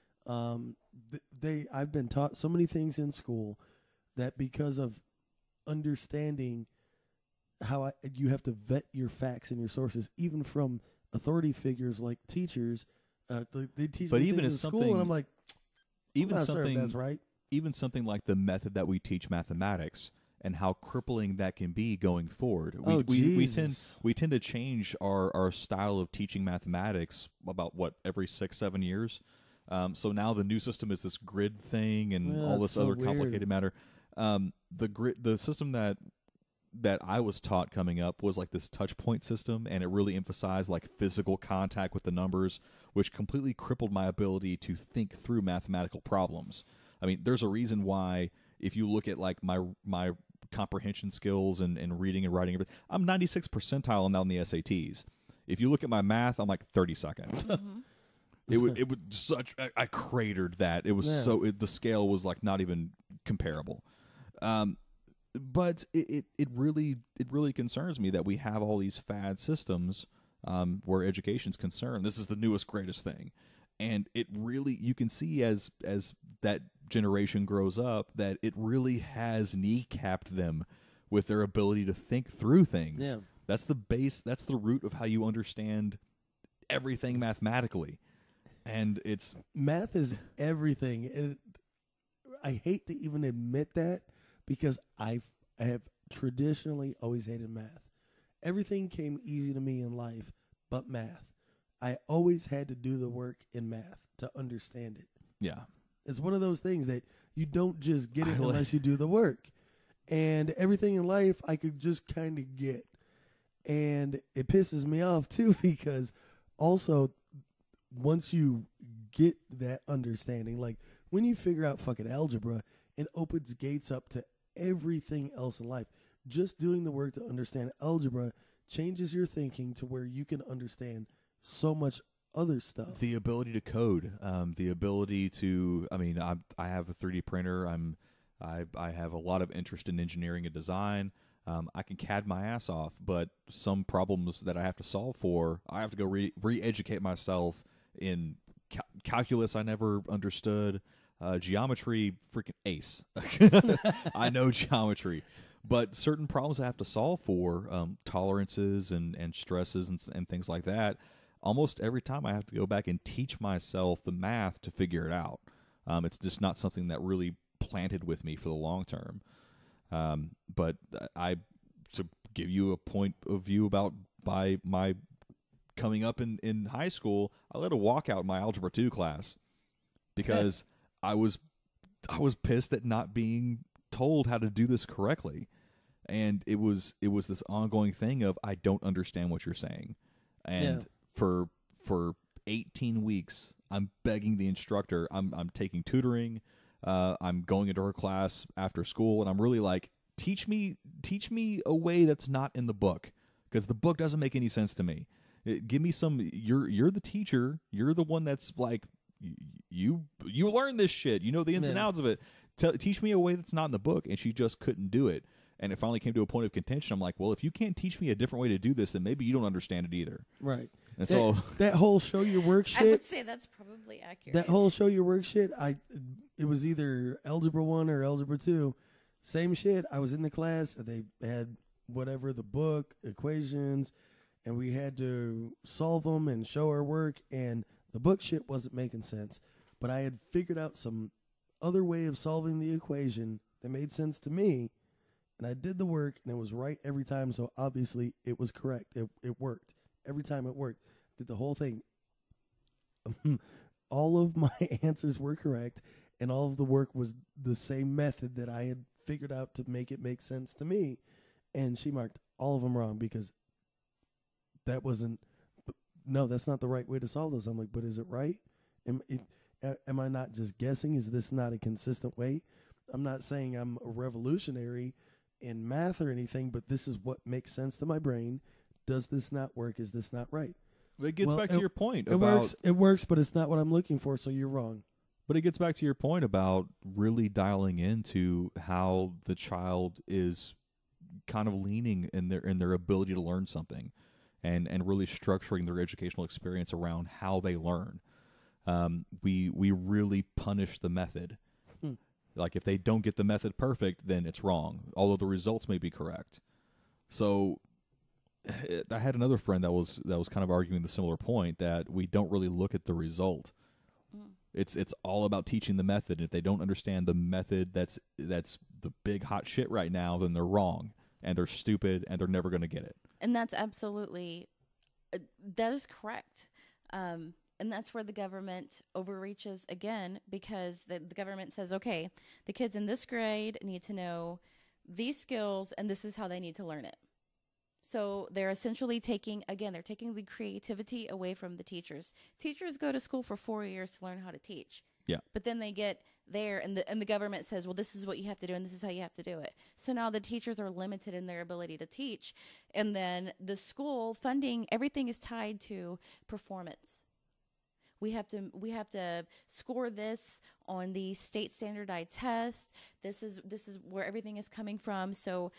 I've been taught so many things in school that because of understanding how you have to vet your facts and your sources, even from authority figures like teachers, they teach me things in school, and I'm like, I'm not sure if that's right. Even something like the method that we teach mathematics, and how crippling that can be going forward. We tend to change our style of teaching mathematics about every 6-7 years. So now the new system is this grid thing and all this other complicated matter. The system that I was taught coming up was like this touch point system, and it really emphasized like physical contact with the numbers, which completely crippled my ability to think through mathematical problems. I mean, there's a reason why, if you look at like my comprehension skills and reading and writing, I'm 96th percentile on the SATs. If you look at my math, I'm like 32nd. Mm-hmm. It would such I cratered that. It was the scale was like not even comparable. But it really concerns me that we have all these fad systems where education's concerned. This is the newest greatest thing, and it really, you can see as that generation grows up that it really has kneecapped them with their ability to think through things. Yeah. That's the base. That's the root of how you understand everything mathematically. And math is everything. And I hate to even admit that, because I have traditionally always hated math. Everything came easy to me in life but math. I always had to do the work in math to understand it. Yeah. It's one of those things that you don't just get it unless you do the work. And everything in life I could just kind of get. And it pisses me off too, because also once you get that understanding, like when you figure out fucking algebra, it opens gates up to everything else in life. Just doing the work to understand algebra changes your thinking to where you can understand so much other stuff. The ability to code, the ability to, I mean, I have a 3D printer. I have a lot of interest in engineering and design. I can CAD my ass off, but some problems that I have to solve for, I have to go re-educate myself in calculus I never understood. Geometry, freaking ace. I know geometry. But certain problems I have to solve for, tolerances and stresses and things like that, almost every time I have to go back and teach myself the math to figure it out. It's just not something that really planted with me for the long term. But to give you a point of view about by my coming up in high school, I led a walkout in my Algebra 2 class because I was pissed at not being told how to do this correctly. And it was this ongoing thing of, I don't understand what you're saying. And for 18 weeks, I'm begging the instructor. I'm taking tutoring. I'm going into her class after school, and I'm really like, teach me a way that's not in the book, because the book doesn't make any sense to me. Give me some. You're the teacher. You're the one that's like, you learn this shit. You know the ins and outs of it. Teach me a way that's not in the book, and she just couldn't do it. And it finally came to a point of contention. I'm like, well, if you can't teach me a different way to do this, then maybe you don't understand it either. Right. And so that whole show your work shit. I would say that's probably accurate. That whole show your work shit. It was either Algebra 1 or Algebra 2. Same shit. I was in the class. They had whatever, the book, equations, and we had to solve them and show our work. And the book shit wasn't making sense. But I had figured out some other way of solving the equation that made sense to me. And I did the work, and it was right every time, so obviously it was correct. It worked. Every time it worked. Did the whole thing. All of my answers were correct, and all of the work was the same method that I had figured out to make it make sense to me. And she marked all of them wrong because that wasn't, no, that's not the right way to solve those. I'm like, but is it right? Am I not just guessing? Is this not a consistent way? I'm not saying I'm a revolutionary in math or anything, but this is what makes sense to my brain. Does this not work? Is this not right? It gets back to your point it about... It works, but it's not what I'm looking for, so you're wrong. But it gets back to your point about really dialing into how the child is kind of leaning in their ability to learn something and really structuring their educational experience around how they learn. We really punish the method. Like, if they don't get the method perfect, then it's wrong, although the results may be correct. So I had another friend that was kind of arguing the similar point, that we don't really look at the result. It's all about teaching the method. If they don't understand the method that's the big hot shit right now, then they're wrong and they're stupid and they're never going to get it. And that's absolutely that is correct. And that's where the government overreaches again, because the government says, okay, the kids in this grade need to know these skills, and this is how they need to learn it. So they're essentially taking the creativity away from the teachers. Teachers go to school for 4 years to learn how to teach. Yeah. But then they get there, and the government says, well, this is what you have to do, and this is how you have to do it. So now the teachers are limited in their ability to teach. And then the school funding, everything is tied to performance. We have to score this on the state standardized test. This is where everything is coming from. So,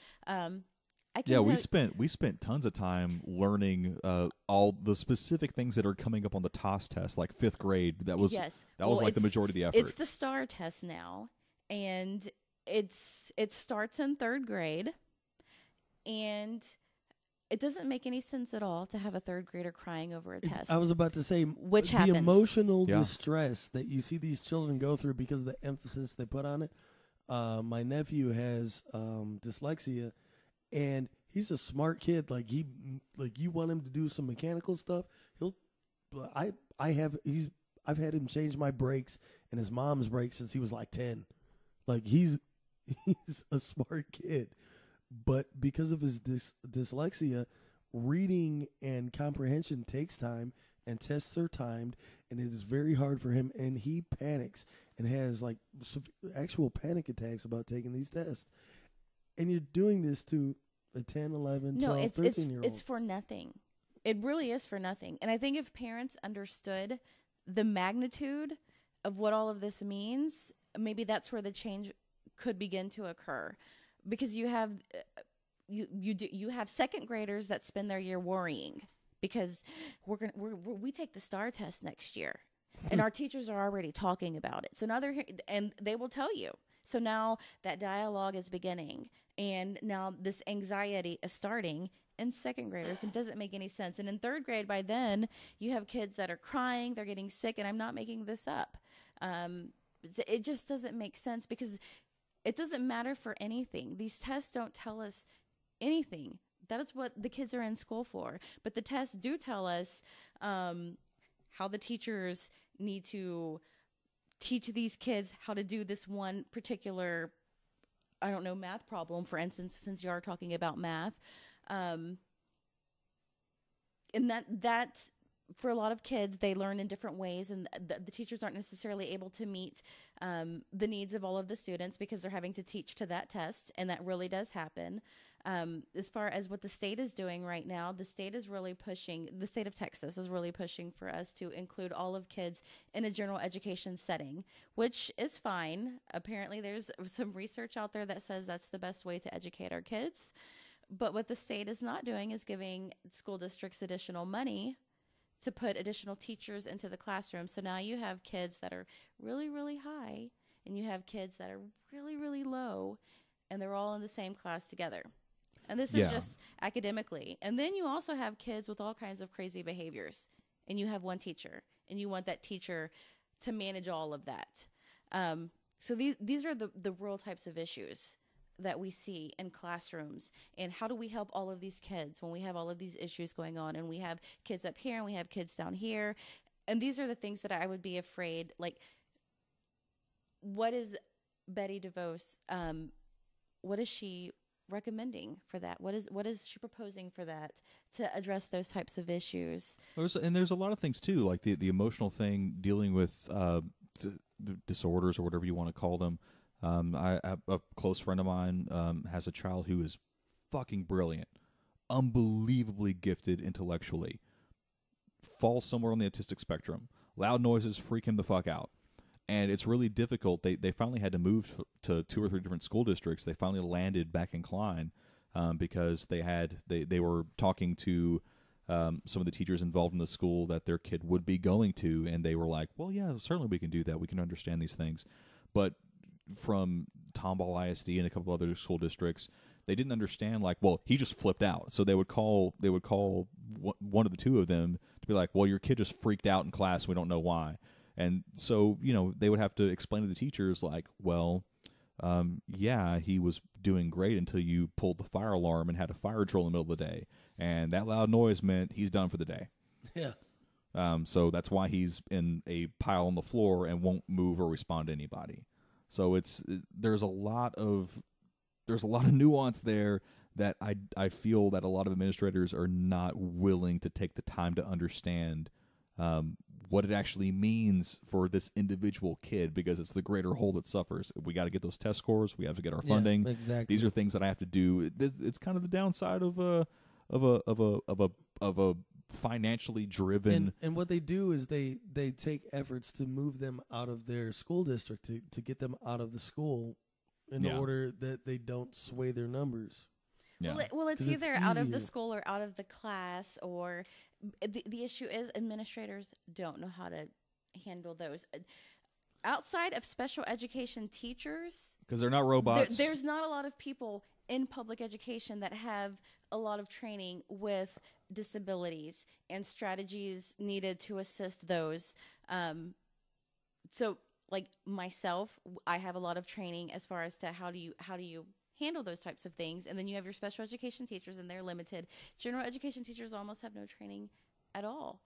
we spent tons of time learning all the specific things that are coming up on the TOS test, like 5th grade. That was like the majority of the effort. It's the STAR test now, and it starts in 3rd grade, and it doesn't make any sense at all to have a 3rd grader crying over a test. I was about to say, which the happens. Emotional distress that you see these children go through because of the emphasis they put on it. My nephew has dyslexia, and he's a smart kid. Like you want him to do some mechanical stuff, he'll I've had him change my brakes and his mom's brakes since he was like 10. Like he's a smart kid, but because of his dyslexia, reading and comprehension takes time, and tests are timed, and it is very hard for him, and he panics and has like actual panic attacks about taking these tests. And you're doing this to a 10, 11, 12, 13-year-old. It's for nothing. It really is for nothing. And I think if parents understood the magnitude of what all of this means, maybe that's where the change could begin to occur. Because you have you have second graders that spend their year worrying because we take the STAR test next year, and our teachers are already talking about it. So now and they will tell you. So now that dialogue is beginning, and now this anxiety is starting in second graders. It doesn't make any sense. And in third grade, by then, you have kids that are crying, they're getting sick, and I'm not making this up. It just doesn't make sense because it doesn't matter for anything. These tests don't tell us anything. That is what the kids are in school for. But the tests do tell us how the teachers need to teach these kids how to do this one particular, math problem, for instance, since you are talking about math. And that for a lot of kids, they learn in different ways, and the teachers aren't necessarily able to meet the needs of all of the students because they're having to teach to that test, and that really does happen. As far as what the state is doing right now, the state of Texas is really pushing for us to include all of kids in a general education setting, which is fine. Apparently, there's some research out there that says that's the best way to educate our kids. But what the state is not doing is giving school districts additional money to put additional teachers into the classroom. So now you have kids that are really, really high, and you have kids that are really, really low, and they're all in the same class together. And this is just academically. And then you also have kids with all kinds of crazy behaviors, and you have one teacher, and you want that teacher to manage all of that. So these are the real types of issues that we see in classrooms. And how do we help all of these kids when we have all of these issues going on, and we have kids up here and we have kids down here? And these are the things that I would be afraid, like, what is Betsy DeVos, what is she recommending for that? What is she proposing for that to address those types of issues? There's a lot of things too, like the emotional thing, dealing with the disorders or whatever you want to call them. A close friend of mine has a child who is fucking brilliant, unbelievably gifted intellectually, falls somewhere on the autistic spectrum. Loud noises freak him the fuck out. And it's really difficult. They finally had to move to 2 or 3 different school districts. They finally landed back in Klein because they were talking to some of the teachers involved in the school that their kid would be going to, and they were like, well, yeah, certainly we can do that. We can understand these things. But from Tomball ISD and a couple other school districts, they didn't understand, like, well, he just flipped out. So they would call one of the two of them to be like, well, your kid just freaked out in class. We don't know why. And so, they would have to explain to the teachers, like, well, yeah, he was doing great until you pulled the fire alarm and had a fire drill in the middle of the day. And that loud noise meant he's done for the day. Yeah. So that's why he's in a pile on the floor and won't move or respond to anybody. So there's a lot of nuance there that I feel that a lot of administrators are not willing to take the time to understand what it actually means for this individual kid, because it's the greater whole that suffers. We got to get those test scores. We have to get our funding. Yeah, exactly. These are things that I have to do. It's kind of the downside of a financially driven. And what they do is they take efforts to move them out of their school district to get them out of the school in order that they don't sway their numbers. Yeah. Well, it's either out of the school or out of the class, or the issue is administrators don't know how to handle those. Outside of special education teachers, because they're not robots. There's not a lot of people in public education that have a lot of training with disabilities and strategies needed to assist those. So, like myself, I have a lot of training as far as to how do you handle those types of things. And then you have your special education teachers, and they're limited. General education teachers almost have no training at all.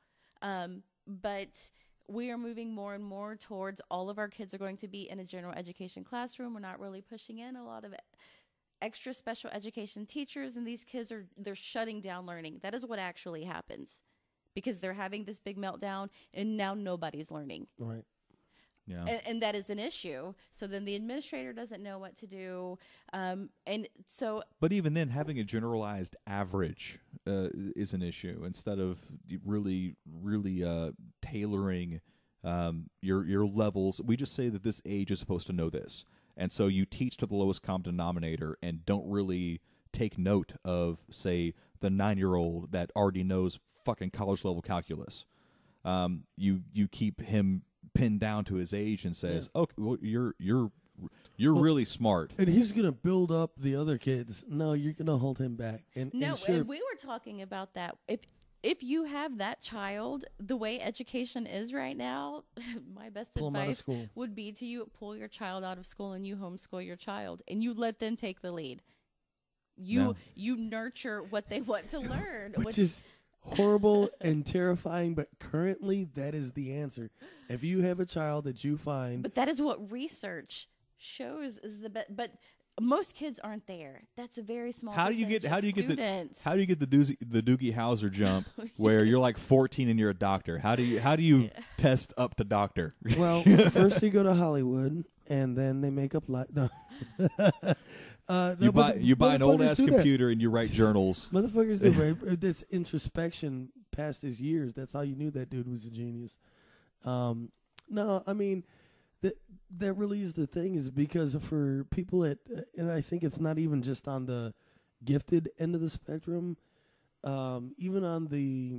But we are moving more and more towards all of our kids are going to be in a general education classroom. We're not really pushing in a lot of extra special education teachers, and these kids they're shutting down learning. That is what actually happens, because they're having this big meltdown and now nobody's learning. Right. Yeah. And that is an issue. So then the administrator doesn't know what to do. And so. But even then, having a generalized average is an issue instead of really tailoring your levels. We just say that this age is supposed to know this. And so you teach to the lowest common denominator and don't really take note of, say, the 9-year-old that already knows fucking college level calculus. You keep him pinned down to his age and says, "Okay, well, you're really smart." And he's gonna build up the other kids. No, you're gonna hold him back. And sure, and we were talking about that. If you have that child, the way education is right now, my best advice would be to pull your child out of school and you homeschool your child and you let them take the lead. You nurture what they want to learn, which is horrible and terrifying, but currently that is the answer. If you have a child that you find, but that is what research shows is the best. But most kids aren't there. That's a very small. How do you get the Doogie Howser jump where you're like 14 and you're a doctor? How do you test up to doctor? Well, first you go to Hollywood and then they make up no. You buy an old ass computer and you write journals. Motherfuckers do, right? That's introspection past his years. That's how you knew that dude was a genius. No, I mean that really is the thing, is because for people and I think it's not even just on the gifted end of the spectrum, even on the.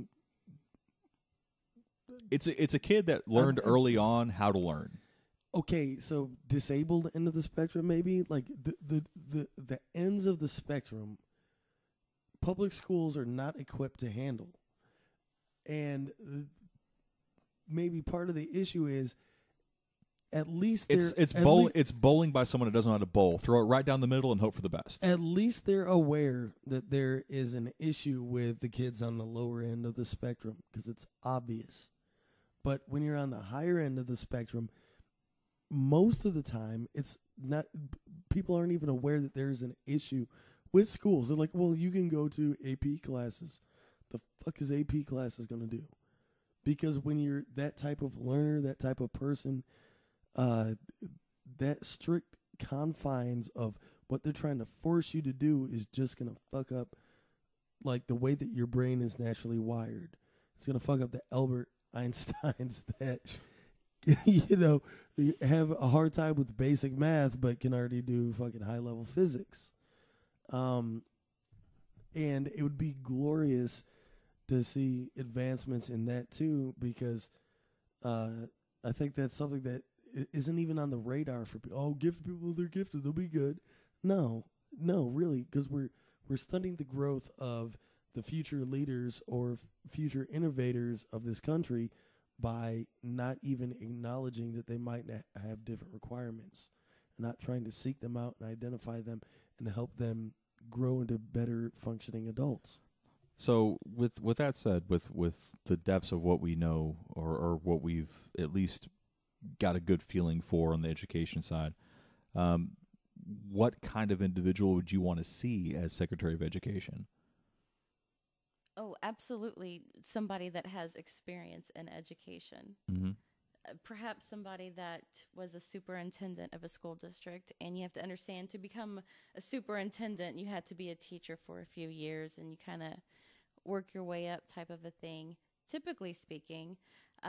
It's a kid that learned early on how to learn. Okay, so disabled end of the spectrum, maybe like the ends of the spectrum, public schools are not equipped to handle, and maybe part of the issue is at least it's bowling by someone that doesn't know how to bowl. Throw it right down the middle and hope for the best. At least they're aware that there is an issue with the kids on the lower end of the spectrum because it's obvious. But when you're on the higher end of the spectrum, most of the time, it's not. People aren't even aware that there's an issue with schools. They're like, "Well, you can go to AP classes." The fuck is AP classes going to do? Because when you're that type of learner, that type of person, that strict confines of what they're trying to force you to do is just going to fuck up, like, the way that your brain is naturally wired. It's going to fuck up the Albert Einsteins that. You have a hard time with basic math, but can already do fucking high level physics. And it would be glorious to see advancements in that too, because I think that's something that isn't even on the radar for people. Oh, gifted people, they're gifted, they'll be good. No, really, because we're studying the growth of the future leaders or future innovators of this country by not even acknowledging that they might have different requirements, not trying to seek them out and identify them and help them grow into better functioning adults. So with that said, with the depths of what we know or what we've at least got a good feeling for on the education side, what kind of individual would you want to see as Secretary of Education? Oh, absolutely. Somebody that has experience in education. Mm-hmm. Perhaps somebody that was a superintendent of a school district. And you have to understand, to become a superintendent, you had to be a teacher for a few years and you kind of work your way up type of a thing, typically speaking.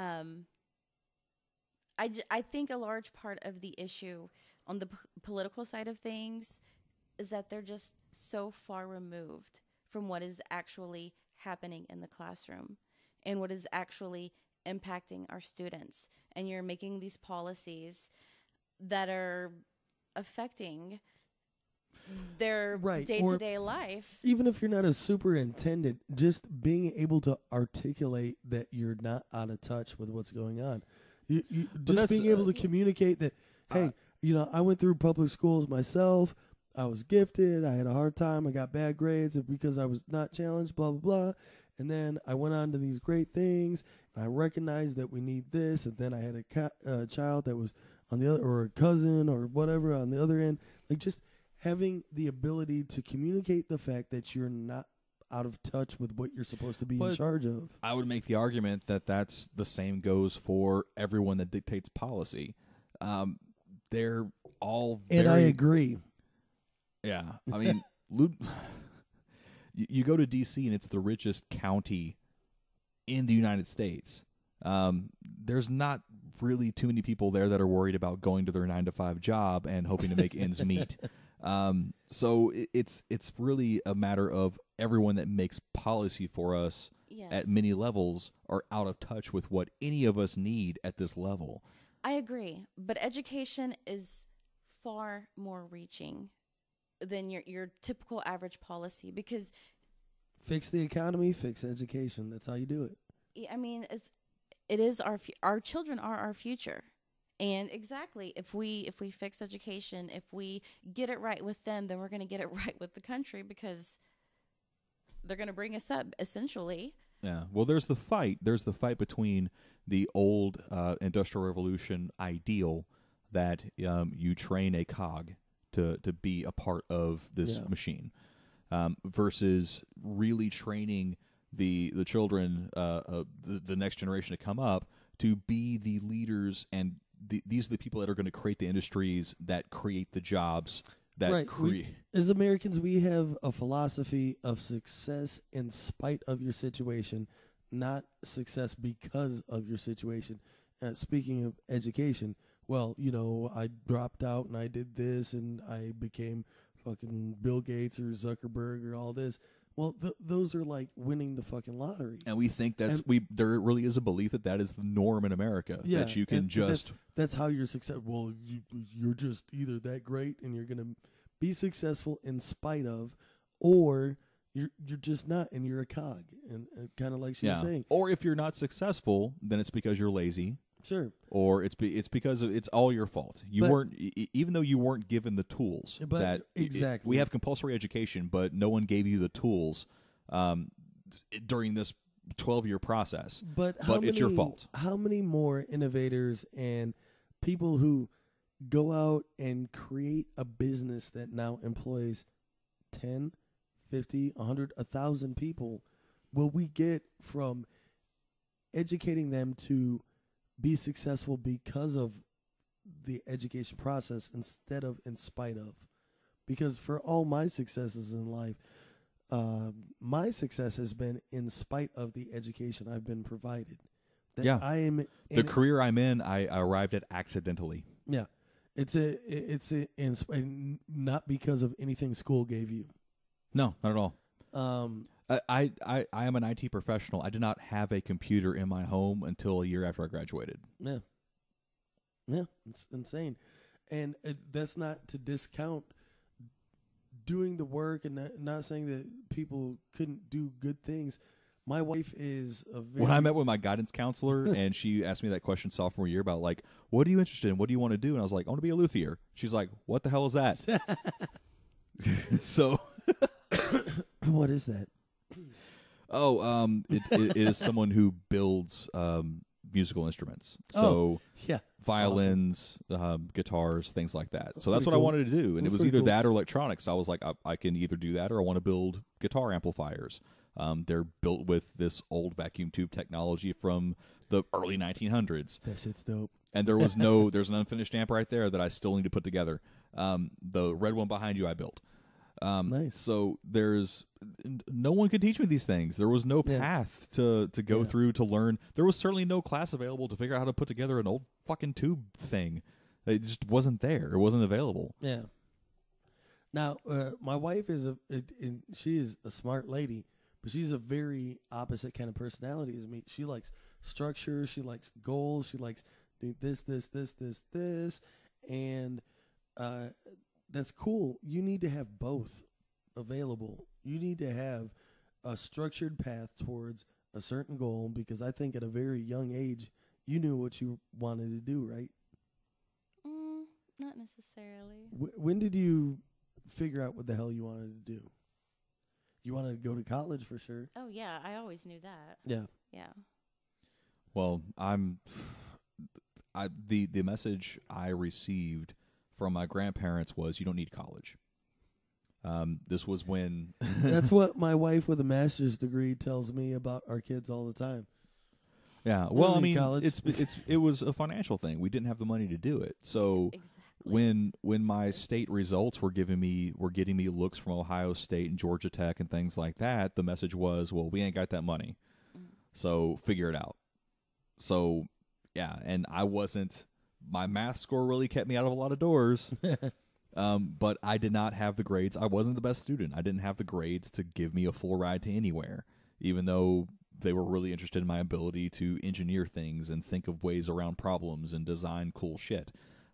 I think a large part of the issue on the political side of things is that they're just so far removed from what is actually happening in the classroom and what is actually impacting our students. And you're making these policies that are affecting their day-to-day life. Even if you're not a superintendent, just being able to articulate that you're not out of touch with what's going on. You just being able to communicate that, hey, I went through public schools myself. I was gifted. I had a hard time. I got bad grades because I was not challenged, blah, blah, blah. And then I went on to these great things, and I recognized that we need this. And then I had a child that was on the other, or a cousin or whatever on the other end. Like, just having the ability to communicate the fact that you're not out of touch with what you're supposed to be in charge of. I would make the argument that that's the same goes for everyone that dictates policy. They're all and I agree. Yeah, I mean, you go to D.C. and it's the richest county in the United States. There's not really too many people there that are worried about going to their 9-to-5 job and hoping to make ends meet. So it's really a matter of everyone that makes policy for us at many levels are out of touch with what any of us need at this level. I agree, but education is far more reaching than your typical average policy, because fix the economy, fix education. That's how you do it. I mean, it is our children are our future. And exactly, if we fix education, if we get it right with them, then we're going to get it right with the country, because they're going to bring us up, essentially. Yeah. Well, there's the fight. There's the fight between the old Industrial Revolution ideal that you train a cog to be a part of this machine, versus really training the children, the next generation to come up to be the leaders, and these are the people that are going to create the industries that create the jobs that create. As Americans, we have a philosophy of success in spite of your situation, not success because of your situation. Speaking of education, well, I dropped out and I did this and I became fucking Bill Gates or Zuckerberg or all this. Well, those are like winning the fucking lottery. And we think there really is a belief that is the norm in America. Yeah, that you can that's how you're successful. Well, you're just either that great and you're going to be successful in spite of, or you're just not, and you're a cog. And kind of like she was saying. Or if you're not successful, then it's because you're lazy. Sure. Or it's because it's all your fault. Weren't, even though you weren't given the tools. But exactly. We have compulsory education, but no one gave you the tools during this 12-year process. But it's your fault. How many more innovators and people who go out and create a business that now employs 10, 50, 100, 1,000 people will we get from educating them to be successful because of the education process instead of in spite of? Because for all my successes in life, my success has been in spite of the education I've been provided. I am the career I'm in. I arrived at accidentally. Yeah, it's not because of anything school gave you. No, not at all. I am an IT professional. I did not have a computer in my home until a year after I graduated. Yeah, it's insane, and that's not to discount doing the work, and not saying that people couldn't do good things. My wife is when I met with my guidance counselor, and she asked me that question sophomore year about, like, what are you interested in? What do you want to do? And I was like, I want to be a luthier. She's like, what the hell is that? So, what is that? It is someone who builds musical instruments. So violins, guitars, things like that. So that's what I wanted to do, and it was either that or electronics. I was like, I can either do that or I want to build guitar amplifiers. They're built with this old vacuum tube technology from the early 1900s. That shit's dope. And there's an unfinished amp right there that I still need to put together. The red one behind you I built. Nice. So no one could teach me these things. There was no path to go through to learn. There was certainly no class available to figure out how to put together an old fucking tube thing. It just wasn't there. It wasn't available. Yeah. Now, my wife she is a smart lady, but she's a very opposite kind of personality as me. She likes structure. She likes goals. She likes doing this, and that's cool. You need to have both available. You need to have a structured path towards a certain goal, because I think at a very young age, you knew what you wanted to do, right? Not necessarily. When did you figure out what the hell you wanted to do? you want to go to college for sure. Oh yeah, I always knew that. Yeah. Yeah. Well, the message I received from my grandparents was, you don't need college. This was when That's what my wife with a master's degree tells me about our kids all the time. Yeah, well, I mean, college. it was a financial thing. We didn't have the money to do it. So Exactly. when my state results were getting me looks from Ohio State and Georgia Tech and things like that, the message was, well, we ain't got that money, so figure it out. So yeah, and my math score really kept me out of a lot of doors. But I did not have the grades. I wasn't the best student. I didn't have the grades to give me a full ride to anywhere, even though they were really interested in my ability to engineer things and think of ways around problems and design cool shit.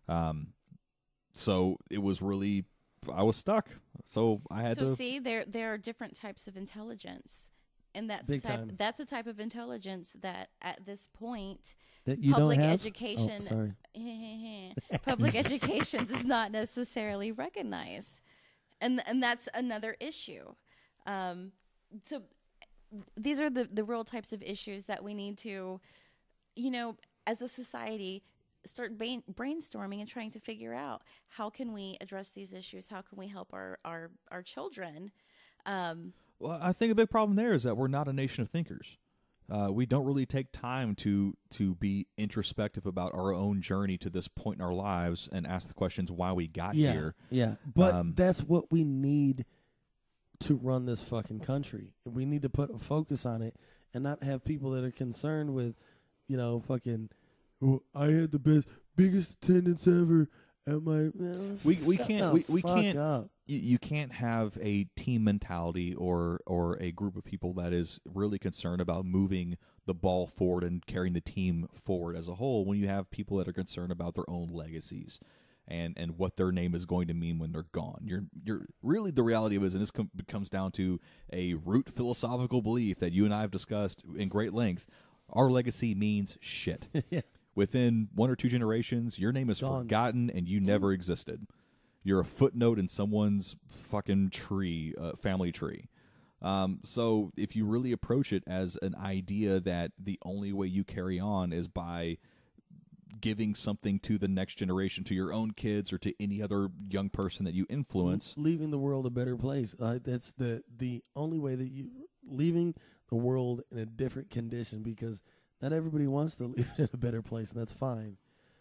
So it was really, I was stuck. So I had to. So see, there are different types of intelligence, and that's Big time. that's a type of intelligence that at this point That you public don't have? education Oh, sorry. public education does not necessarily recognize, and that's another issue. So these are the real types of issues that we need to, as a society, start brainstorming and trying to figure out how can we address these issues, how can we help our children. Well, I think a big problem there is that we're not a nation of thinkers. We don't really take time to be introspective about our own journey to this point in our lives and ask the questions why we got here. Yeah, but that's what we need to run this fucking country. We need to put a focus on it and not have people that are concerned with, fucking, oh, I had the biggest attendance ever at my. We can't. Up. You can't have a team mentality or a group of people that is really concerned about moving the ball forward and carrying the team forward as a whole when you have people that are concerned about their own legacies and what their name is going to mean when they're gone. You're really, the reality of it is, and this comes down to a root philosophical belief that you and I have discussed in great length, our legacy means shit. Yeah. Within 1 or 2 generations, your name is forgotten and you never existed. You're a footnote in someone's fucking family tree. So if you really approach it as an idea that the only way you carry on is by giving something to the next generation, to your own kids or to any other young person that you influence, leaving the world a better place. That's the only way that you leaving the world in a different condition, because not everybody wants to leave it in a better place, and that's fine.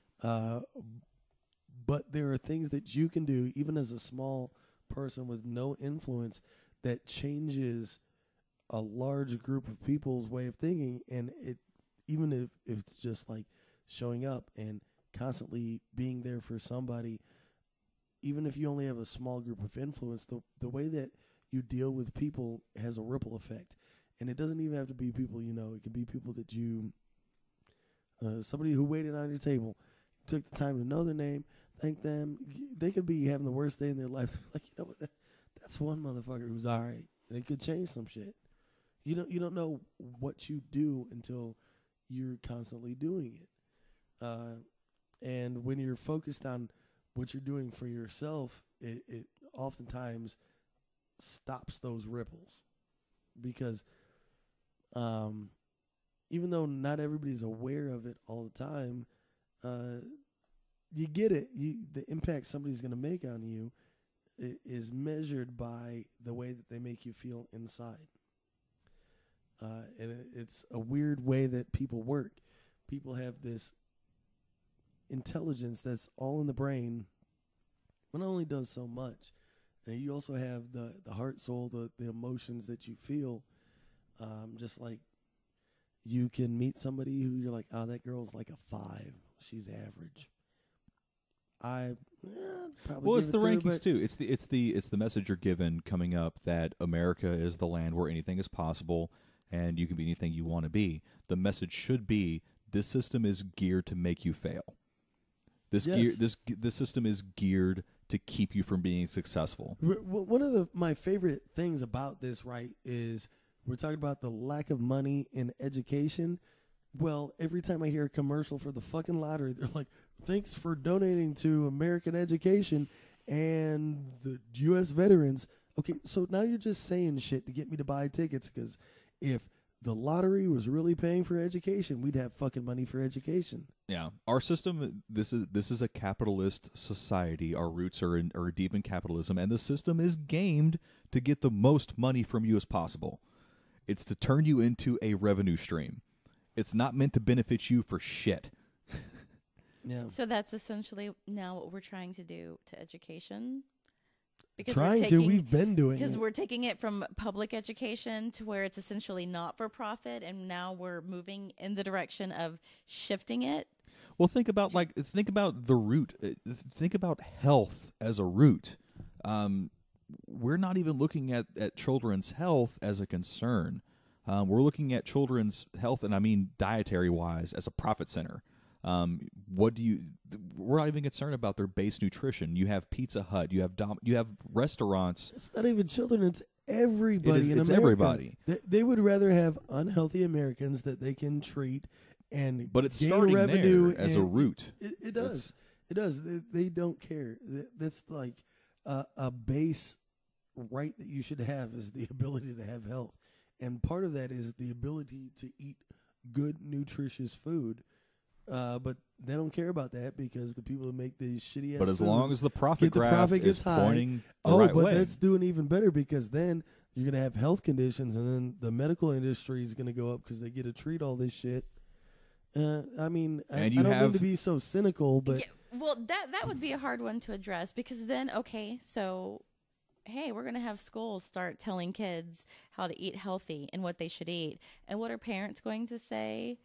But there are things that you can do, even as a small person with no influence, that changes a large group of people's way of thinking. And it, even if it's just like showing up and constantly being there for somebody, even if you only have a small group of influence, the way that you deal with people has a ripple effect. And it doesn't even have to be people you know. It can be people that you, somebody who waited on your table, took the time to know their name, thank them. They could be having the worst day in their life. Like, what? That's one motherfucker who's all right, and it could change some shit. You don't know what you do until you're constantly doing it. And when you're focused on what you're doing for yourself, it oftentimes stops those ripples, because even though not everybody's aware of it all the time, you get it. The impact somebody's going to make on you is measured by the way that they make you feel inside. And it's a weird way that people work. People have this intelligence that's all in the brain, but it only does so much. And you also have the heart, soul, the emotions that you feel. Just like you can meet somebody who you're like, oh, that girl's like a 5. She's average. Probably. Well, it's the rankings too. It's the message you're given coming up that America is the land where anything is possible and you can be anything you want to be. The message should be, this system is geared to make you fail. This system is geared to keep you from being successful. One of my favorite things about this, right, is we're talking about the lack of money in education. Well, every time I hear a commercial for the fucking lottery, they're like, thanks for donating to American education and the U.S. veterans. Okay, so now you're just saying shit to get me to buy tickets, because if the lottery was really paying for education, we'd have fucking money for education. Yeah, our system. This is a capitalist society. Our roots are deep in capitalism, and the system is gamed to get the most money from you as possible. It's to turn you into a revenue stream. It's not meant to benefit you for shit. Yeah. So that's essentially now what we're trying to do to education. Because we've been doing it. Because we're taking it from public education to where it's essentially not for profit, and now we're moving in the direction of shifting it. Well, think about the root. Think about health as a root. We're not even looking at children's health as a concern. We're looking at children's health, and I mean dietary-wise, as a profit center. We're not even concerned about their base nutrition. You have Pizza Hut, you have restaurants. It's not even children, it's everybody in America. It's everybody. They would rather have unhealthy Americans that they can treat but it's gain starting revenue there as a root. It does. It does. They don't care. That's like a base right that you should have, is the ability to have health. And part of that is the ability to eat good, nutritious food. But they don't care about that, because the people who make these shitty ass But as food long as the profit graph is pointing the right way. That's doing even better, because then you're going to have health conditions, and then the medical industry is going to go up because they get to treat all this shit. I mean, I don't mean to be so cynical, but... Yeah, well, that would be a hard one to address, because then, okay, so... hey, we're going to have schools start telling kids how to eat healthy and what they should eat. And what are parents going to say?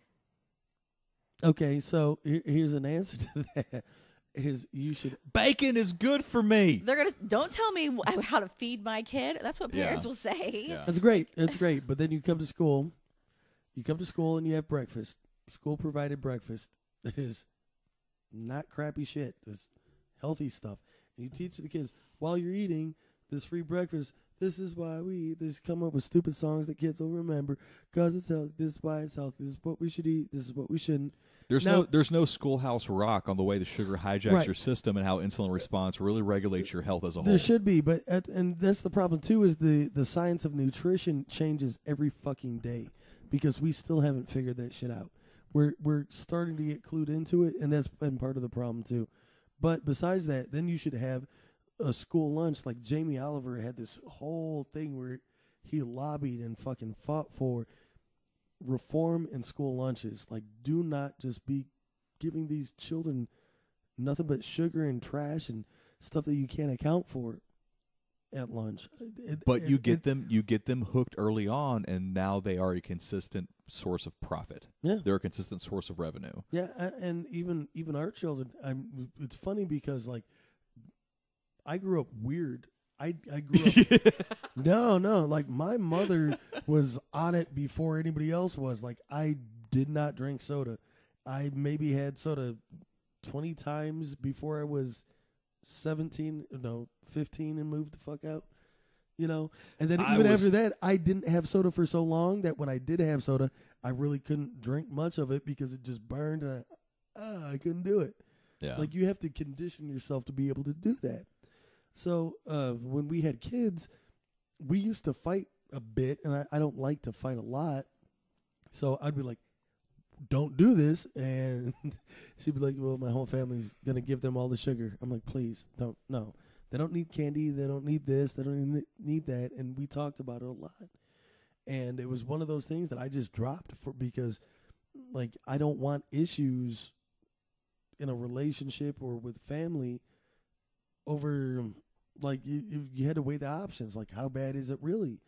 Okay, so here's an answer to that. You should... Bacon is good for me. They're going to... don't tell me how to feed my kid. That's what parents will say. Yeah. That's great. That's great. But then you come to school. And you have breakfast. School-provided breakfast. That is not crappy shit. It's healthy stuff. And you teach the kids, while you're eating this free breakfast, this is why we eat. This, come up with stupid songs that kids will remember, because it's healthy. This is why it's healthy. This is what we should eat. This is what we shouldn't. There's no Schoolhouse Rock on the way the sugar hijacks Right. your system and how insulin response really regulates your health as a whole. There should be, but and that's the problem too, is the science of nutrition changes every fucking day, because we still haven't figured that shit out. We're starting to get clued into it, and that's been part of the problem too. But besides that, then you should have a school lunch. Like Jamie Oliver had this whole thing where he lobbied and fucking fought for reform in school lunches. Like, do not just be giving these children nothing but sugar and trash and stuff that you can't account for at lunch. You get them hooked early on, and now they are a consistent source of profit. Yeah, they're a consistent source of revenue. Yeah, and even our children. It's funny because like I grew up weird. I grew up. No, like my mother was on it before anybody else was. Like I did not drink soda. I maybe had soda 20 times before I was 15 and moved the fuck out. And then after that, I didn't have soda for so long that when I did have soda, I really couldn't drink much of it because it just burned and I couldn't do it. Yeah. Like you have to condition yourself to be able to do that. So when we had kids, we used to fight a bit, and I don't like to fight a lot. So I'd be like, don't do this. And she'd be like, well, my whole family's going to give them all the sugar. I'm like, please, don't. No. They don't need candy. They don't need this. They don't even need that. And we talked about it a lot. And it was one of those things that I just dropped because, like, I don't want issues in a relationship or with family over, like, you had to weigh the options. Like, how bad is it really?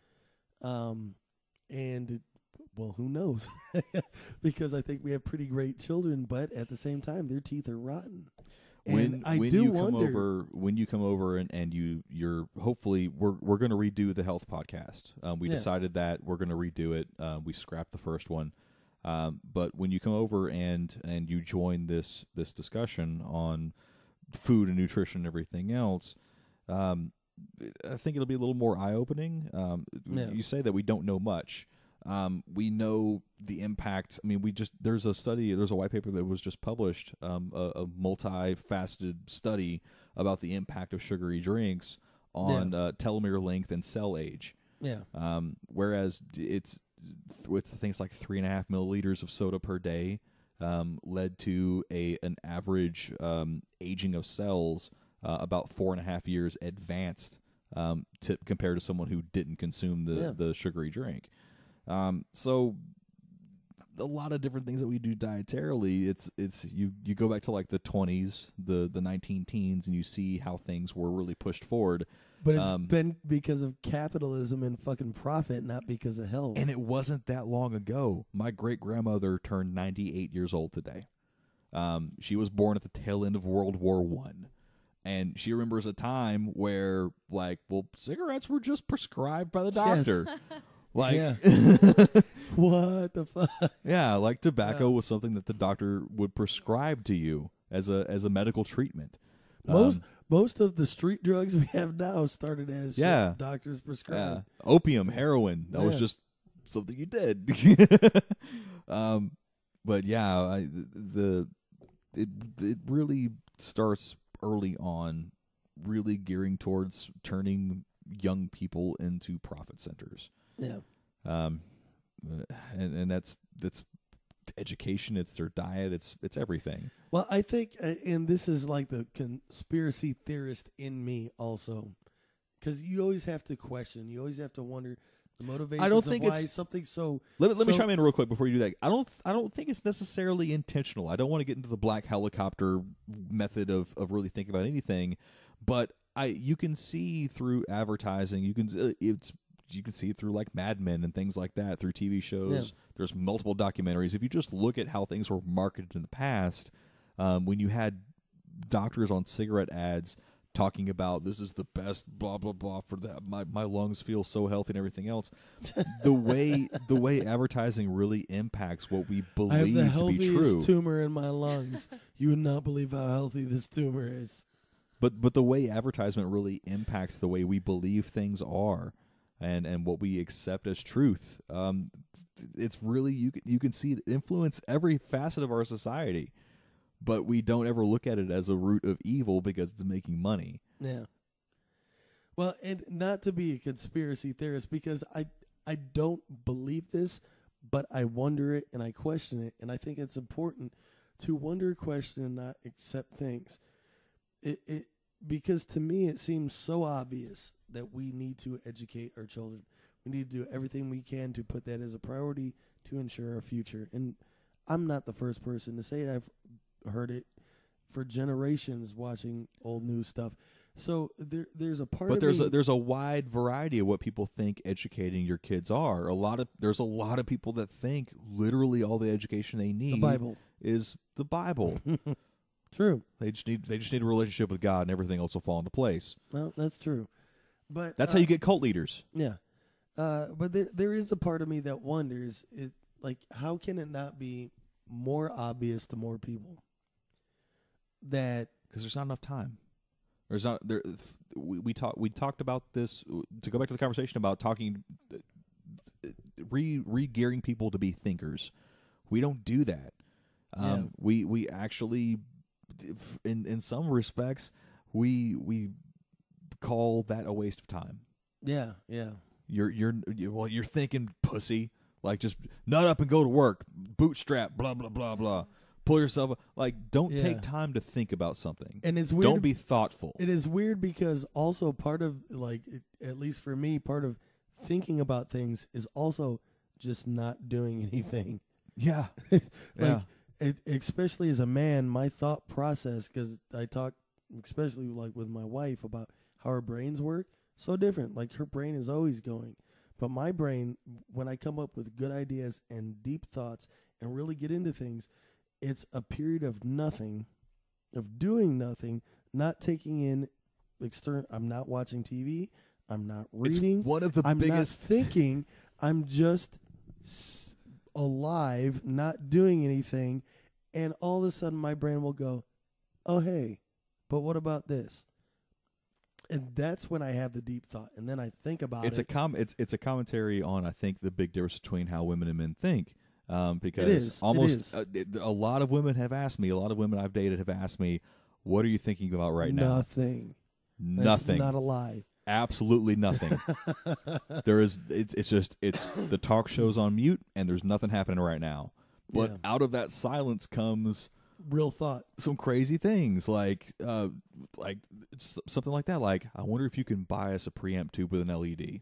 Well, who knows? Because I think we have pretty great children, but at the same time, their teeth are rotten. When you come over and you're hopefully we're going to redo the health podcast. We decided that we're going to redo it. We scrapped the first one, but when you come over and you join this discussion on food and nutrition and everything else, I think it'll be a little more eye opening. You say that we don't know much. We know the impact. I mean, there's a white paper that was just published, a multifaceted study about the impact of sugary drinks on telomere length and cell age. Yeah. Whereas it's things like 3.5 milliliters of soda per day led to an average aging of cells about 4.5 years advanced compared to someone who didn't consume the sugary drink. So a lot of different things that we do dietarily, it's you go back to like the 20s, the 19 teens, and you see how things were really pushed forward. But it's been because of capitalism and fucking profit, not because of health. And it wasn't that long ago. My great-grandmother turned 98 years old today. She was born at the tail end of World War I. And she remembers a time where, like, cigarettes were just prescribed by the doctor. Yes. Like, yeah. What the fuck? Yeah, like tobacco was something that the doctor would prescribe to you as a medical treatment. Most of the street drugs we have now started as shit doctors prescribe. Yeah. Opium, heroin, that was just something you did. But yeah, it really starts early on, really gearing towards turning young people into profit centers. Yeah. And that's education, it's their diet, it's everything. Well, I think, and this is like the conspiracy theorist in me also, because you always have to question, you always have to wonder the motivations of why something so. Let me chime in real quick before you do that. I don't think it's necessarily intentional. I don't want to get into the black helicopter method of really thinking about anything, but you can see through advertising, you can see it through like Mad Men and things like that, through TV shows. Yeah. There's multiple documentaries. If you just look at how things were marketed in the past, when you had doctors on cigarette ads talking about this is the best blah blah blah for that, my lungs feel so healthy and everything else, the way advertising really impacts what we believe to be true. I have the healthiest tumor in my lungs. You would not believe how healthy this tumor is. But the way advertisement really impacts the way we believe things are. And what we accept as truth, it's really you can see it influence every facet of our society, but we don't ever look at it as a root of evil because it's making money. Yeah. Well, and not to be a conspiracy theorist, because I don't believe this, but I wonder it and I question it, and I think it's important to wonder, question, and not accept things. Because to me it seems so obvious that we need to educate our children. We need to do everything we can to put that as a priority to ensure our future. And I'm not the first person to say it. I've heard it for generations watching old news stuff. So there's a part but of me... there's a wide variety of what people think educating your kids are. There's a lot of people that think literally all the education they need the Bible is the Bible. True. They just need a relationship with God, and everything else will fall into place. Well, that's true. But that's how you get cult leaders. Yeah. But there is a part of me that wonders, how can it not be more obvious to more people that... Because there's not enough time. There's not there. We talked about this, to go back to the conversation about talking, re-gearing people to be thinkers. We don't do that. We actually, in some respects, we call that a waste of time. Yeah. You're thinking, pussy. Like, just nut up and go to work. Bootstrap, blah blah blah blah. Pull yourself up. Like, don't take time to think about something. And it's weird. Don't be thoughtful. It is weird because also part of, at least for me, part of thinking about things is also just not doing anything. Yeah. Especially as a man, my thought process, because I talk, especially with my wife, about how her brains work, so different. Like, her brain is always going. But my brain, when I come up with good ideas and deep thoughts and really get into things, it's a period of nothing, of doing nothing, not taking in external. I'm not watching TV. I'm not reading. It's one of the biggest. I'm not thinking. I'm just alive, not doing anything. And all of a sudden my brain will go, oh, hey, but what about this? And that's when I have the deep thought. And then I think about it. It's a commentary on, I think, the big difference between how women and men think. Because it is. A lot of women have asked me, a lot of women I've dated have asked me, what are you thinking about right now? Nothing. That's not a lie. absolutely nothing. It's the talk show's on mute and there's nothing happening right now. But out of that silence comes real thought, some crazy things like something like that. Like, I wonder if you can buy us a preamp tube with an LED.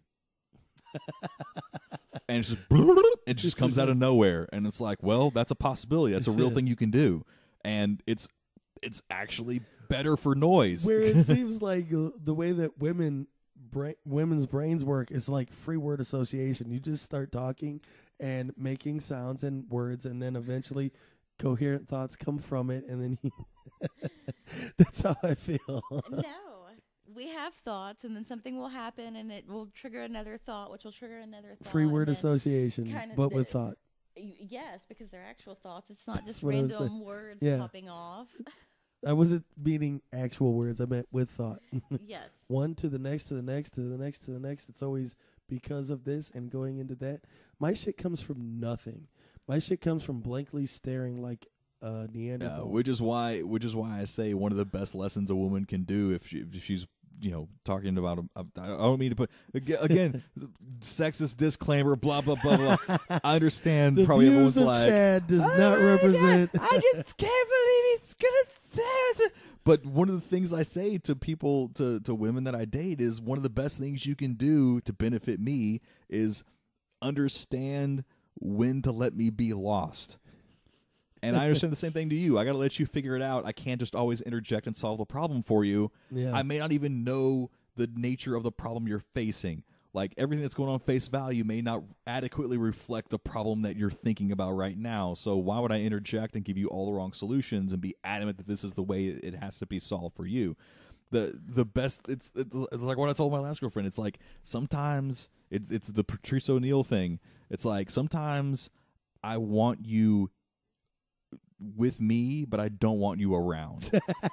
And it just comes out of nowhere, and it's like, well, that's a possibility. That's a real thing you can do, and it's actually better for noise. Where it seems like the way that women's brains work is like free word association. You just start talking and making sounds and words, and then eventually coherent thoughts come from it, and then that's how I feel. No. We have thoughts, and then something will happen, and it will trigger another thought, which will trigger another thought. Free word association, but with thought. Yes, because they're actual thoughts. It's not just random words popping off. I wasn't meaning actual words. I meant with thought. Yes. One to the next, to the next, to the next, to the next. It's always because of this and going into that. My shit comes from nothing. My shit comes from blankly staring like Neanderthal. Which is why I say one of the best lessons a woman can do if she's talking about I don't mean to put again sexist disclaimer, blah blah blah blah. I understand the probably views everyone's of like, Chad does not represent. God, I just can't believe he's gonna say it. But one of the things I say to people, to women that I date, is one of the best things you can do to benefit me is understand when to let me be lost. And I understand the same thing to you. I got to let you figure it out. I can't just always interject and solve the problem for you. Yeah. I may not even know the nature of the problem you're facing. Like, everything that's going on face value may not adequately reflect the problem that you're thinking about right now. So why would I interject and give you all the wrong solutions and be adamant that this is the way it has to be solved for you? The best, it's like what I told my last girlfriend. It's like, sometimes it's the Patrice O'Neill thing. It's like, sometimes I want you with me, but I don't want you around.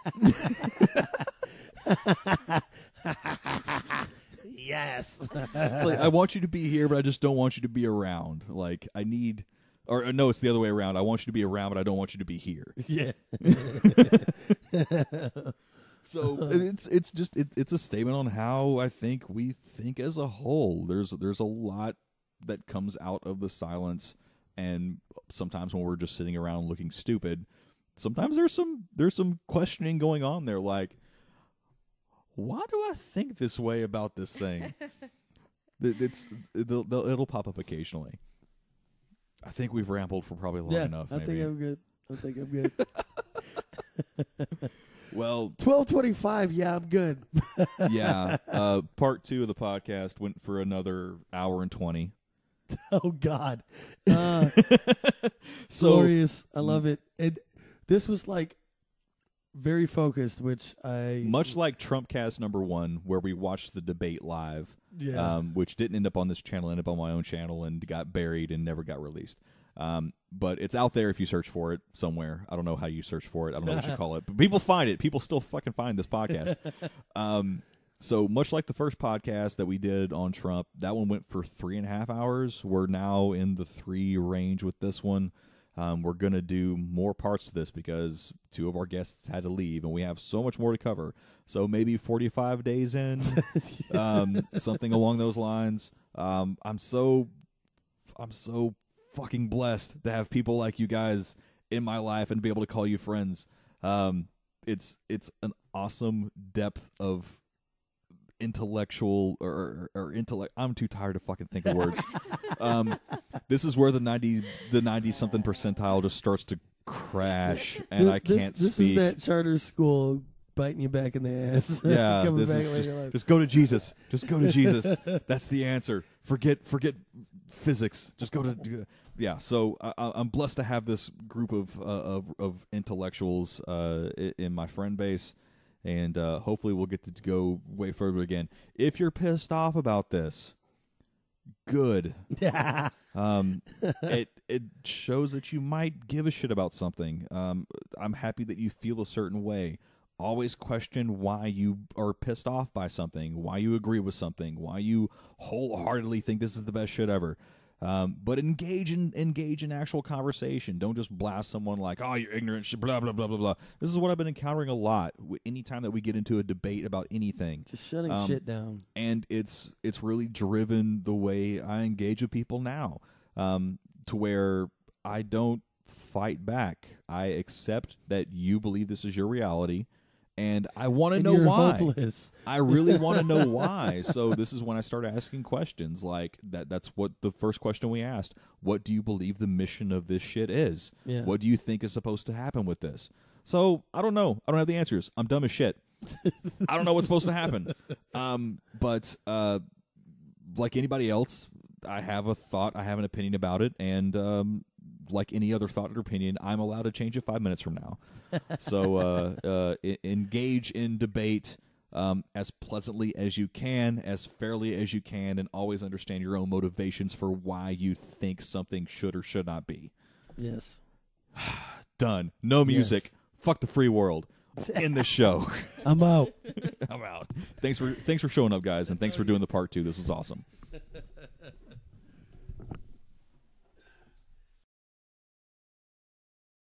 Yes. It's like, I want you to be here, but I just don't want you to be around. Like, I need, or no, it's the other way around. I want you to be around, but I don't want you to be here. Yeah. So it's a statement on how I think we think as a whole. There's a lot that comes out of the silence. And sometimes when we're just sitting around looking stupid, sometimes there's some questioning going on there. Like, why do I think this way about this thing? It'll pop up occasionally. I think we've rambled for probably long enough. I think I'm good. Well, 12:25. Yeah, I'm good. Yeah. Part 2 of the podcast went for another hour and 20. Oh God, so glorious! I love it. And this was like very focused, which much like TrumpCast #1, where we watched the debate live, which didn't end up on this channel, ended up on my own channel and got buried and never got released. But it's out there if you search for it somewhere. I don't know how you search for it. I don't know what you call it, but people find it. People still fucking find this podcast. So much like the first podcast that we did on Trump, that one went for 3.5 hours. We're now in the 3 range with this one. We're going to do more parts of this because 2 of our guests had to leave, and we have so much more to cover. So maybe 45 days in, something along those lines. I'm so fucking blessed to have people like you guys in my life and be able to call you friends. It's an awesome depth of intellectual or intellect. I'm too tired to fucking think of words. This is where the 90 something percentile just starts to crash, and I can't this speak. This is that charter school biting you back in the ass. Yeah, Coming this back is later just go to Jesus. Just go to Jesus. That's the answer. Forget physics. Just go to yeah. So I'm blessed to have this group of intellectuals in my friend base. And hopefully we'll get to go way further again. If you're pissed off about this, good. It shows that you might give a shit about something. I'm happy that you feel a certain way. Always question why you are pissed off by something, why you agree with something, why you wholeheartedly think this is the best shit ever. But engage in actual conversation. Don't just blast someone like, "Oh, you're ignorant," blah blah blah blah blah. This is what I've been encountering a lot. Anytime that we get into a debate about anything, just shutting shit down. And it's really driven the way I engage with people now, to where I don't fight back. I accept that you believe this is your reality. And I want to know why. Hopeless. I really want to know why. So this is when I start asking questions like that. That's what the first question we asked. What do you believe the mission of this shit is? Yeah. What do you think is supposed to happen with this? So I don't know. I don't have the answers. I'm dumb as shit. I don't know what's supposed to happen. But like anybody else, I have a thought. I have an opinion about it. And like any other thought or opinion, I'm allowed to change it 5 minutes from now. So engage in debate as pleasantly as you can, as fairly as you can, and always understand your own motivations for why you think something should or should not be. Yes. Done. No music. Yes. Fuck the free world. End the show. I'm out. I'm out. Thanks for showing up, guys, and thanks for doing the part 2. This is awesome.